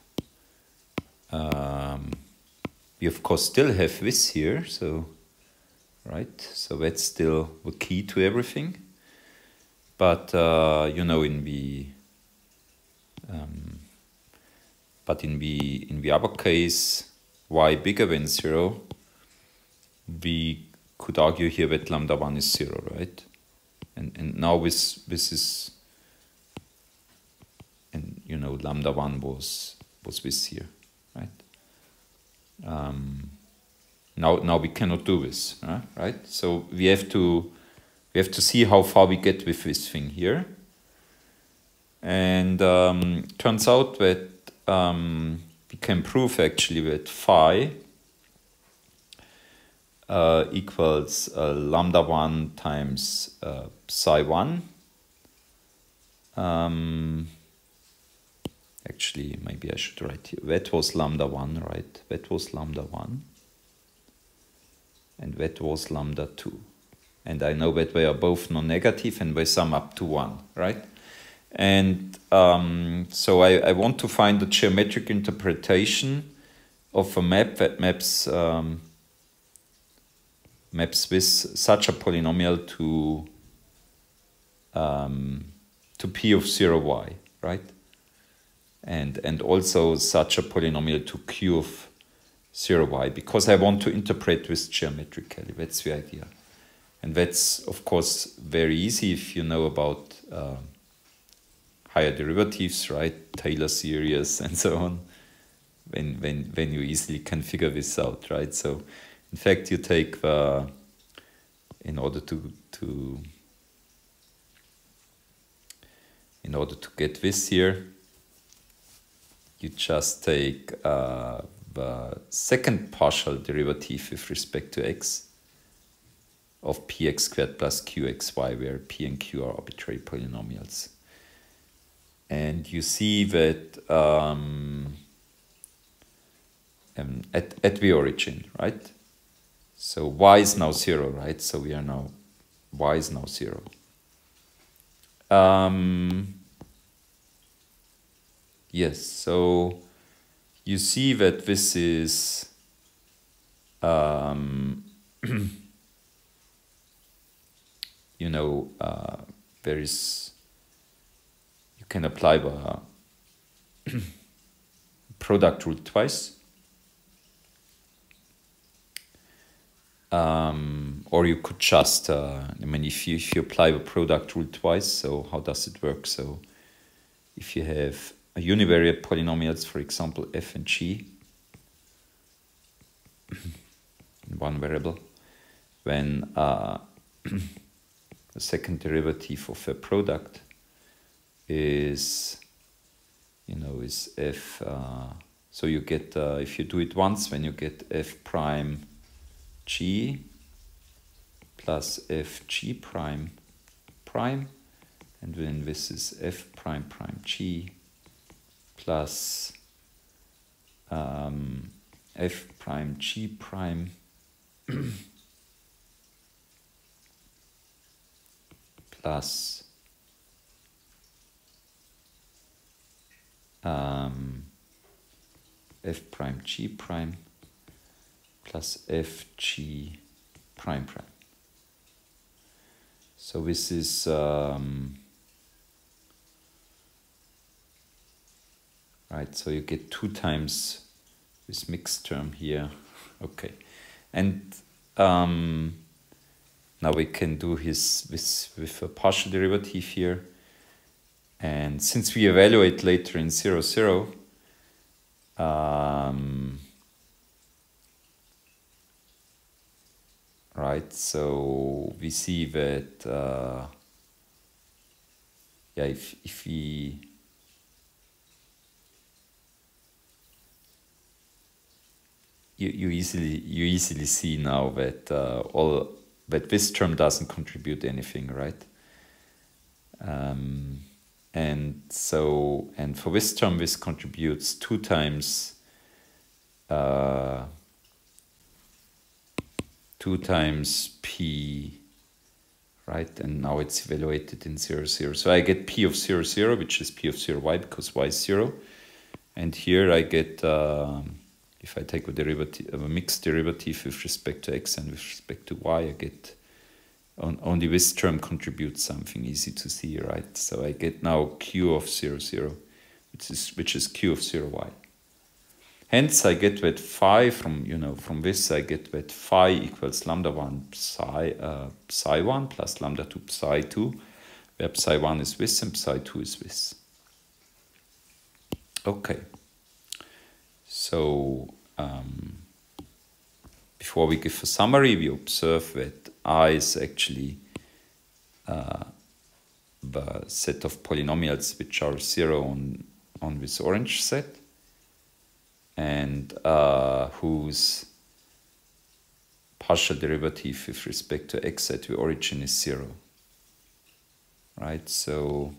A: um, we of course still have this here, so right, so that's still the key to everything. But uh, you know, in the um, but in the in the other case, y bigger than zero, we could argue here that lambda one is zero, right? And and now this this is, and you know, lambda one was was this here, right? Um, now now we cannot do this, huh? Right? So we have to we have to see how far we get with this thing here. And um, turns out that um, we can prove actually that phi uh, equals uh, lambda one times uh, psi one. Um, actually, maybe I should write here. That was lambda one, right? That was lambda one. And that was lambda two. And I know that they are both non-negative and they sum up to one, right? And um, so I, I want to find the geometric interpretation of a map that maps um, maps with such a polynomial to um, to p of zero y, right? And and also such a polynomial to q of zero y, because I want to interpret this geometrically. That's the idea. And that's, of course, very easy if you know about uh, higher derivatives, right? Taylor series and so on, when, when, when you easily can figure this out, right? So, in fact, you take the, in order to, to, in order to get this here, you just take uh, the second partial derivative with respect to x of px squared plus qxy, where p and q are arbitrary polynomials. And you see that um, um, at, at the origin, right? So y is now zero, right? So we are now, y is now zero. Um, yes, so you see that this is um, you know, uh, there is, you can apply the product rule twice. Um, or you could just, uh, I mean, if you, if you apply the product rule twice, so how does it work? So if you have a univariate polynomials, for example, f and g, in one variable, when uh, the second derivative of a product is, you know, is f, uh, so you get, uh, if you do it once, when you get f prime g plus f g prime prime, and then this is f prime prime g plus um, f prime g prime plus um, f prime g prime plus f g prime prime. So this is um, right. So you get two times this mixed term here. Okay, and um, now we can do his this with a partial derivative here. And since we evaluate later in zero zero, um, right, so we see that uh, yeah, if if we you you easily you easily see now that uh, all that this term doesn't contribute anything, right? Um, and so and for this term, this contributes two times. Uh, two times p, right? And now it's evaluated in zero, zero. So I get p of zero, zero, which is p of zero y, because y is zero. And here I get, uh, if I take a derivative, a mixed derivative with respect to x and with respect to y, I get, on, only this term contributes something easy to see, right? So I get now q of zero, zero, which is, which is q of zero y. Hence, I get that phi from, you know, from this, I get that phi equals lambda one psi, uh, psi one plus lambda two psi two, where psi one is this and psi two is this. Okay. So, um, before we give a summary, we observe that I is actually uh, the set of polynomials which are zero on, on this orange set, and uh, whose partial derivative with respect to x at the origin is zero, right? So,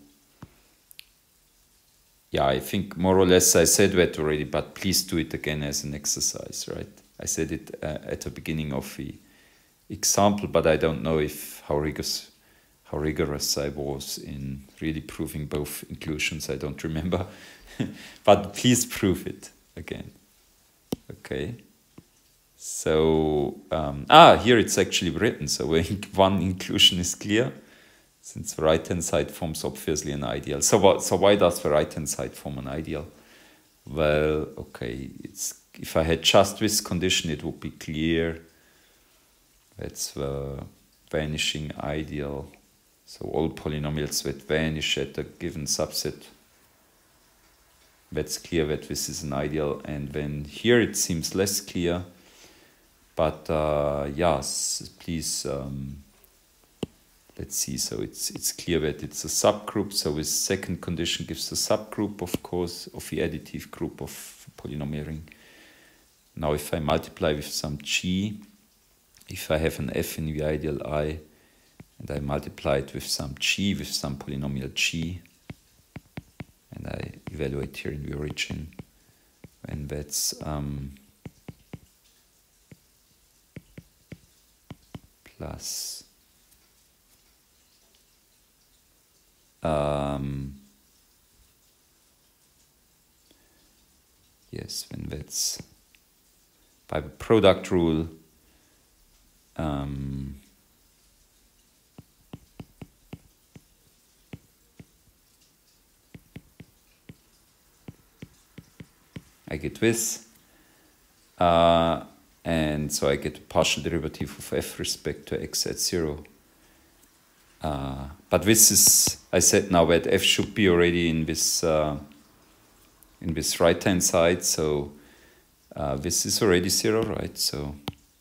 A: yeah, I think more or less I said that already, but please do it again as an exercise, right? I said it uh, at the beginning of the example, but I don't know if how rigorous, how rigorous I was in really proving both inclusions. I don't remember, but please prove it again. Okay. So, um, ah, here it's actually written. So one inclusion is clear, since the right-hand side forms obviously an ideal. So what? So why does the right-hand side form an ideal? Well, okay, it's if I had just this condition, it would be clear. That's the vanishing ideal. So all polynomials that vanish at a given subset. That's clear that this is an ideal. And then here it seems less clear. But uh, yes, please, um, let's see. So it's it's clear that it's a subgroup. So this second condition gives a subgroup, of course, of the additive group of polynomial ring. Now if I multiply with some g, if I have an f in the ideal I, and I multiply it with some g, with some polynomial g, and I evaluate here in the origin, and that's um, plus um, yes, when that's by the product rule, um, I get this, uh, and so I get a partial derivative of f respect to x at zero. Uh, but this is, I said now that f should be already in this uh, in this right hand side, so uh, this is already zero, right? So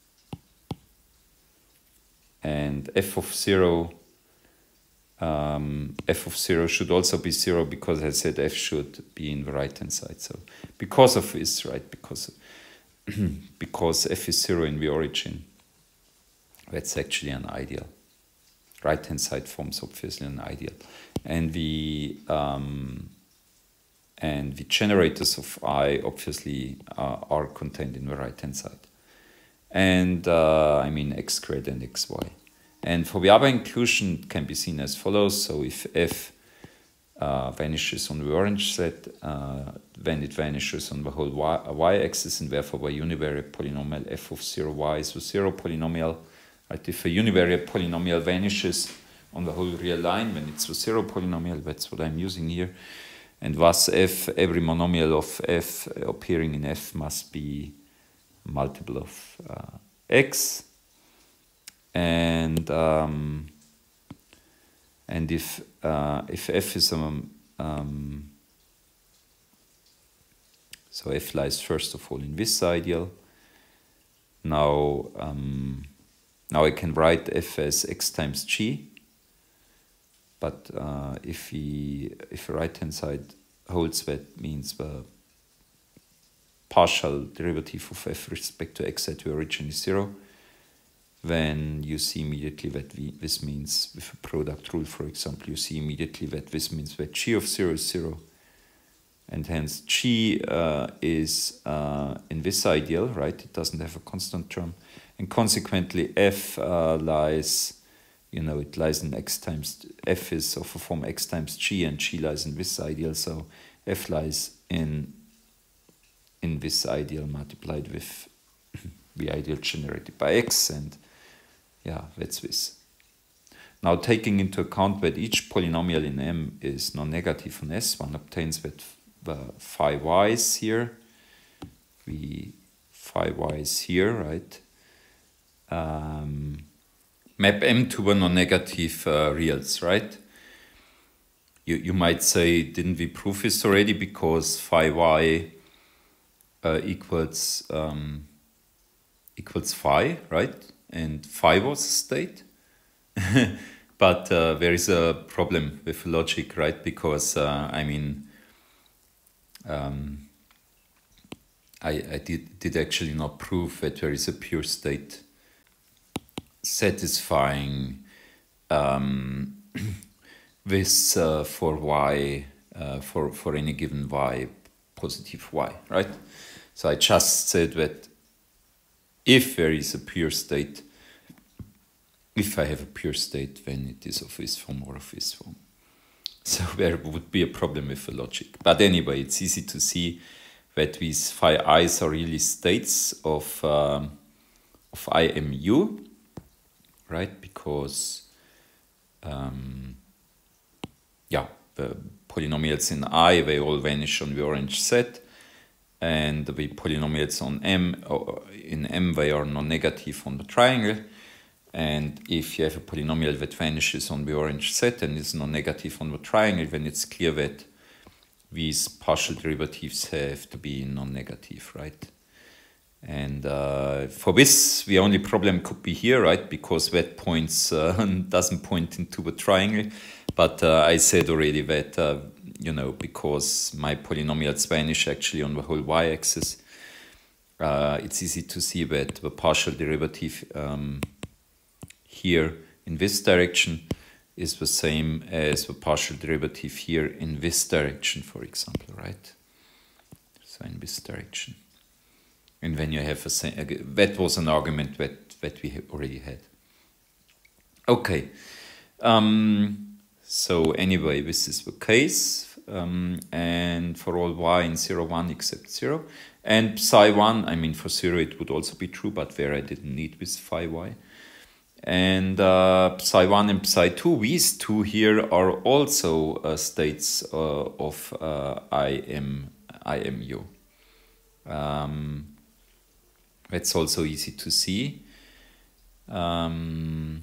A: and f of zero, um, f of zero should also be zero because I said f should be in the right hand side. So because of this, right? Because because f is zero in the origin, that's actually an ideal. Right hand side forms obviously an ideal, and the um, and the generators of I obviously uh, are contained in the right hand side, and uh, I mean x squared and xy. And for the other inclusion, it can be seen as follows. So if f uh, vanishes on the orange set, uh, then it vanishes on the whole y, y-axis, and therefore the univariate polynomial f of zero y is a zero polynomial. Right? If a univariate polynomial vanishes on the whole real line, then it's a zero polynomial. That's what I'm using here. And thus f, every monomial of f appearing in f must be a multiple of uh, x. And um, and if uh, if f is um, um, so f lies first of all in this ideal. Now um, now I can write f as x times g. But uh, if we if the right hand side holds, that means the partial derivative of f with respect to x at the origin is zero. Then you see immediately that we, this means, with a product rule, for example, you see immediately that this means that g of zero is zero. And hence g uh, is uh, in this ideal, right? It doesn't have a constant term. And consequently, f uh, lies, you know, it lies in x times, f is of a form x times g, and g lies in this ideal. So f lies in, in this ideal multiplied with the ideal generated by x, and yeah, that's this. Now, taking into account that each polynomial in M is non-negative on S, one obtains that the phi y's here, the phi y's here, right? Um, map M to the non-negative uh, reals, right? You, you might say, didn't we prove this already? Because phi y uh, equals um, equals phi, right? And phi was a state. But uh, there is a problem with logic, right? Because, uh, I mean, um, I, I did, did actually not prove that there is a pure state satisfying um, this uh, for y, uh, for, for any given y, positive y, right? So I just said that if there is a pure state, if I have a pure state, then it is of this form or of this form. So there would be a problem with the logic. But anyway, it's easy to see that these phi i's are really states of, um, of I M U, right? Because, um, yeah, the polynomials in I, they all vanish on the orange set. and the polynomials on M, in M they are non-negative on the triangle. And if you have a polynomial that vanishes on the orange set and is non-negative on the triangle, then it's clear that these partial derivatives have to be non-negative, right? And uh, for this, the only problem could be here, right? Because that points uh, doesn't point into the triangle. But uh, I said already that, uh, you know, because my polynomials vanish actually on the whole y-axis, uh, it's easy to see that the partial derivative um, here in this direction is the same as the partial derivative here in this direction, for example, right? So in this direction. And when you have a same, that was an argument that, that we already had. Okay. Um, so anyway, this is the case. Um, and for all y in zero, one except zero. And psi one, I mean for zero it would also be true, but there I didn't need this phi y. And uh, psi one and psi two, these two here are also uh, states uh, of uh, I M, I M U. Um, that's also easy to see. Um,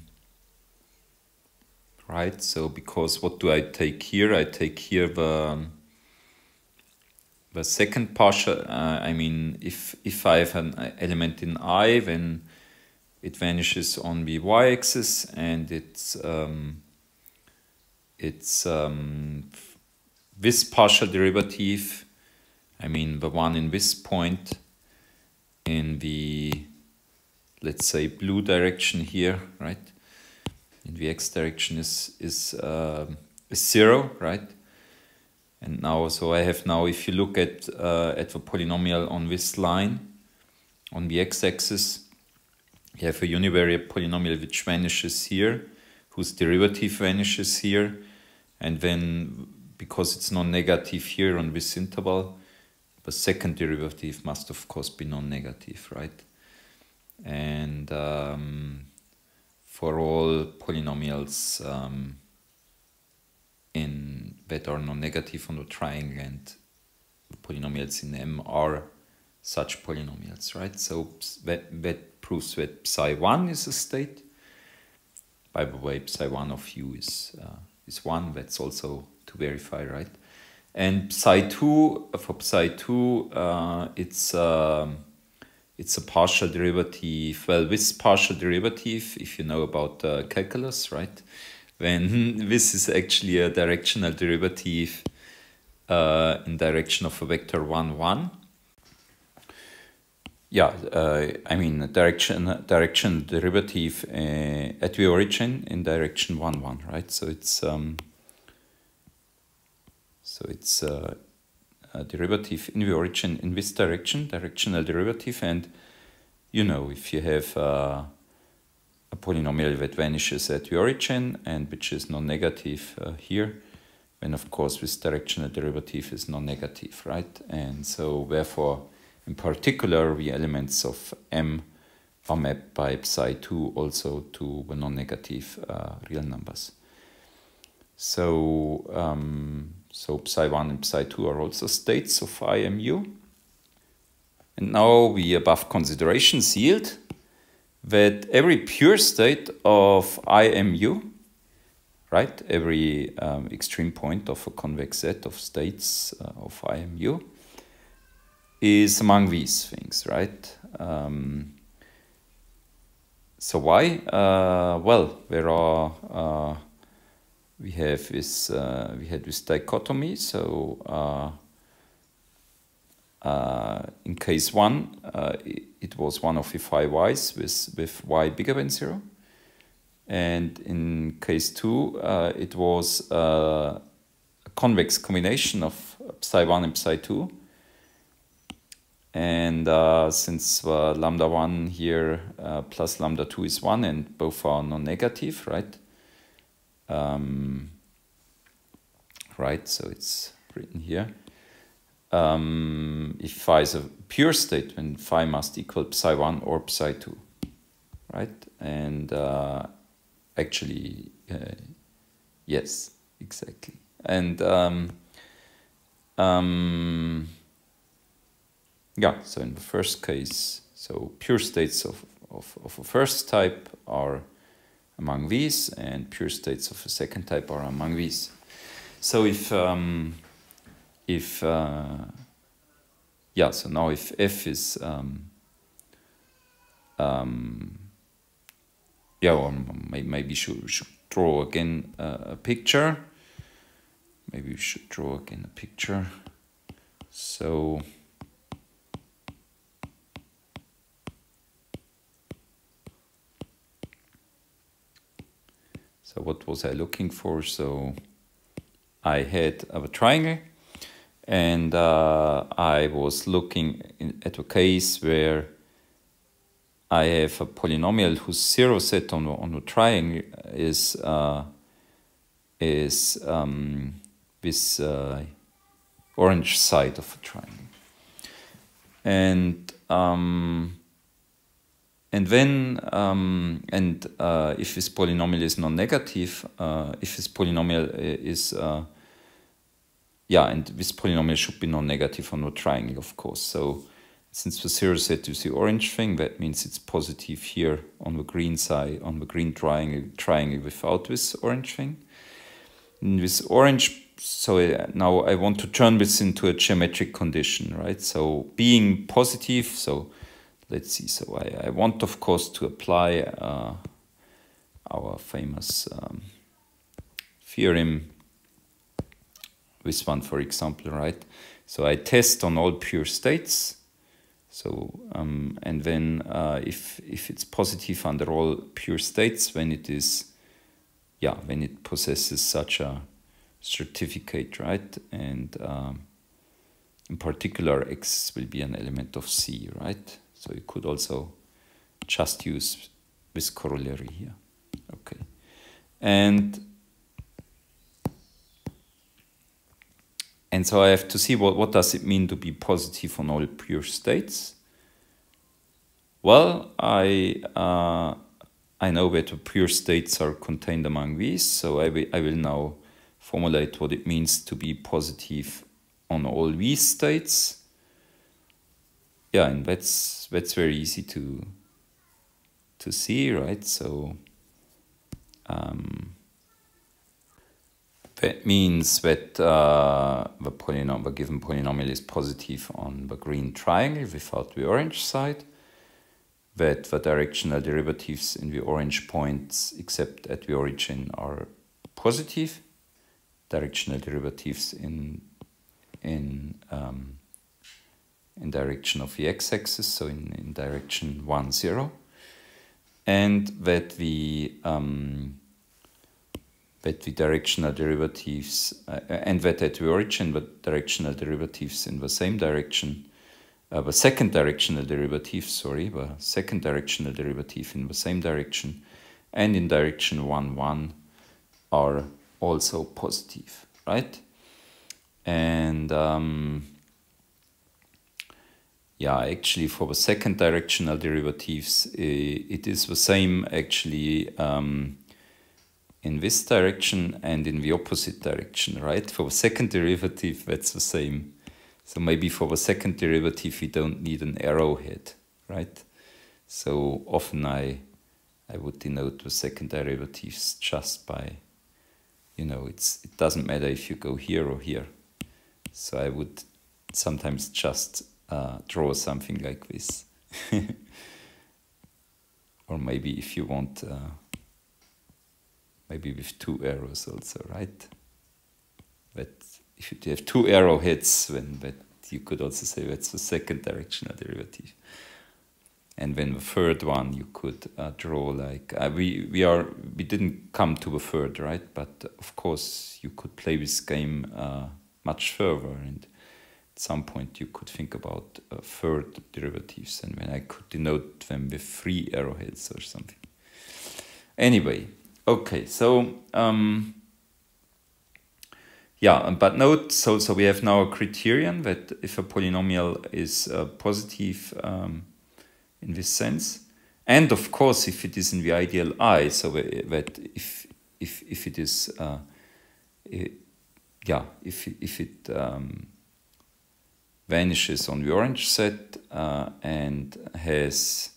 A: right, so because what do I take here? I take here the, the second partial, uh, I mean, if, if I have an element in I, then it vanishes on the y-axis, and it's um, it's um, this partial derivative, I mean the one in this point, in the, let's say, blue direction here, right? In the x direction is is, uh, is zero, right? And now, so I have now, if you look at uh, at the polynomial on this line, on the x-axis, you have a univariate polynomial which vanishes here, whose derivative vanishes here, and then because it's non-negative here on this interval, the second derivative must of course be non-negative, right? And um, for all polynomials um, in that are non-negative on the triangle, and polynomials in M are such polynomials, right? So that, that proves that psi one is a state. By the way, psi one of u is uh, is one. That's also to verify, right? And psi two, for psi two, uh, it's um, it's a partial derivative. Well, this partial derivative, if you know about uh, calculus, right? Then this is actually a directional derivative uh, in direction of a vector one, one. Yeah, uh, I mean direction direction derivative uh, at the origin in direction one one, right? So it's um, so it's uh, a derivative in the origin in this direction, directional derivative, and you know, if you have uh, a polynomial that vanishes at the origin and which is non-negative uh, here, then of course this directional derivative is non-negative, right? And so therefore, in particular, the elements of M are mapped by psi two also to the non-negative uh, real numbers. So, um, so psi one and psi two are also states of I M U. And now the above considerations yield that every pure state of I M U, right, every um, extreme point of a convex set of states uh, of I M U, is among these things, right? Um, so why? Uh, well, there are uh, we have this uh, we had this dichotomy. So uh, uh, in case one, uh, it, it was one of the phi y's with with y bigger than zero, and in case two, uh, it was uh, a convex combination of psi one and psi two. And uh, since uh, lambda one here uh, plus lambda two is one, and both are non-negative, right? Um, right, so it's written here. Um, if phi is a pure state, then phi must equal psi one or psi two, right? And uh, actually, uh, yes, exactly. And um, um, yeah, so in the first case, so pure states of, of, of a first type are among these, and pure states of a second type are among these. So if, um, if uh, yeah, so now if F is, um, um, yeah, or maybe should, should draw again uh, a picture. Maybe we should draw again a picture. So, so what was I looking for? So I had a triangle, and uh, I was looking in, at a case where I have a polynomial whose zero set on, on the triangle is uh, is um, this uh, orange side of a triangle, and um, and then um, and uh, if this polynomial is non-negative, uh, if this polynomial is uh, yeah, and this polynomial should be non-negative on the triangle, of course. So since the zero set is the orange thing, that means it's positive here on the green side, on the green triangle, triangle without this orange thing. And this orange, so now I want to turn this into a geometric condition, right? So being positive, so let's see, so I, I want, of course, to apply uh, our famous um, theorem, this one, for example, right? So I test on all pure states. So, um, and then uh, if, if it's positive under all pure states, when it is, yeah, when it possesses such a certificate, right? And um, in particular, X will be an element of C, right? So you could also just use this corollary here, okay? And And so I have to see what, what does it mean to be positive on all pure states. Well, I uh, I know that the pure states are contained among these, so I will, I will now formulate what it means to be positive on all these states. Yeah, and that's that's very easy to to see, right? So um, that means that uh, the, polynom the given polynomial is positive on the green triangle without the orange side, that the directional derivatives in the orange points except at the origin are positive, directional derivatives in, in, um, in direction of the x-axis, so in, in direction one, zero, and that the um, that the directional derivatives, uh, and that at the origin the directional derivatives in the same direction, uh, the second directional derivative, sorry, the second directional derivative in the same direction and in direction one, one are also positive, right? And um, yeah, actually for the second directional derivatives, uh, it is the same actually um, in this direction and in the opposite direction, right? For the second derivative, that's the same. So maybe for the second derivative, we don't need an arrowhead, right? So often I, I would denote the second derivatives just by, you know, it's it doesn't matter if you go here or here. So I would sometimes just uh, draw something like this. Or maybe if you want... Uh, maybe with two arrows also, right? But if you have two arrowheads, then that you could also say that's the second directional derivative. And then the third one you could uh, draw like uh, we we are we didn't come to the third, right? But of course you could play this game uh, much further, and at some point you could think about uh, third derivatives, and then I could denote them with three arrowheads or something. Anyway. Okay, so um, yeah, but note, so so we have now a criterion that if a polynomial is uh, positive um, in this sense, and of course if it is in the ideal I, so that if if if it is uh, it, yeah if if it um, vanishes on the orange set uh, and has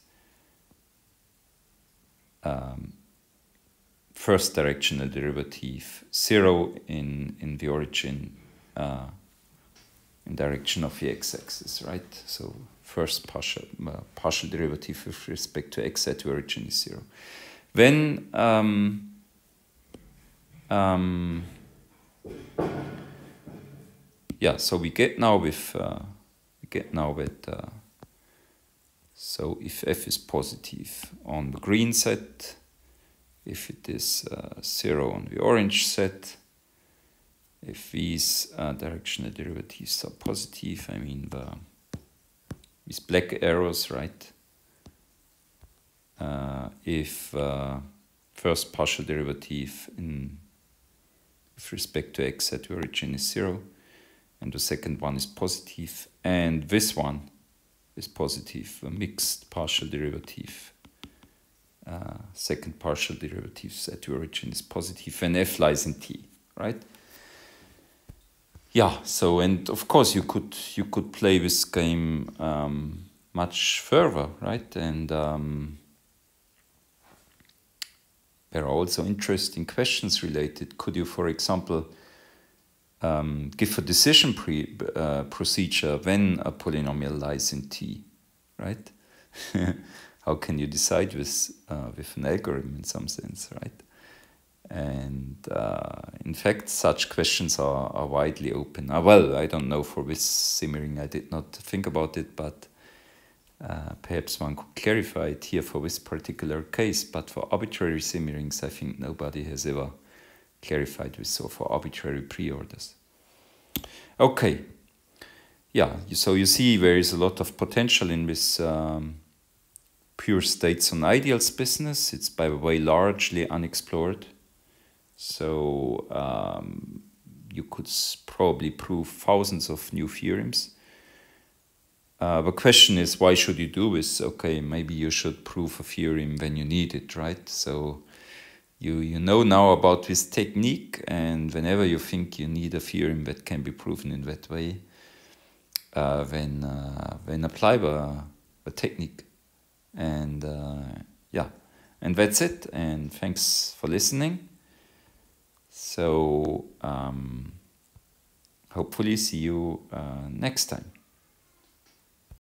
A: um, first directional derivative zero in, in the origin uh, in direction of the x-axis, right? So first partial, uh, partial derivative with respect to x at the origin is zero. When um, um, yeah, so we get now with uh, we get now with uh, so if f is positive on the green set, if it is uh, zero on the orange set, if these uh, directional derivatives are positive, I mean the these black arrows, right? Uh, if uh, first partial derivative in with respect to x at the origin is zero, and the second one is positive, and this one is positive, a mixed partial derivative. Uh, second partial derivatives at the origin is positive, and f lies in t, right? Yeah. So, and of course, you could you could play this game um, much further, right? And um, there are also interesting questions related. Could you, for example, um, give a decision pre uh, procedure when a polynomial lies in T, right? How can you decide with uh, with an algorithm in some sense, right? And uh, in fact, such questions are, are widely open. Uh, well, I don't know for this simmering, I did not think about it, but uh, perhaps one could clarify it here for this particular case. But for arbitrary simmerings, I think nobody has ever clarified this, so for arbitrary preorders. Okay, yeah, so you see there is a lot of potential in this um, pure states on ideals business. It's, by the way, largely unexplored. So um, you could probably prove thousands of new theorems. Uh, the question is, why should you do this? Okay, maybe you should prove a theorem when you need it, right? So you, you know now about this technique, and whenever you think you need a theorem that can be proven in that way, uh, then, uh, then apply the, the technique. And uh, yeah, and that's it. And thanks for listening. So um, hopefully see you uh, next time.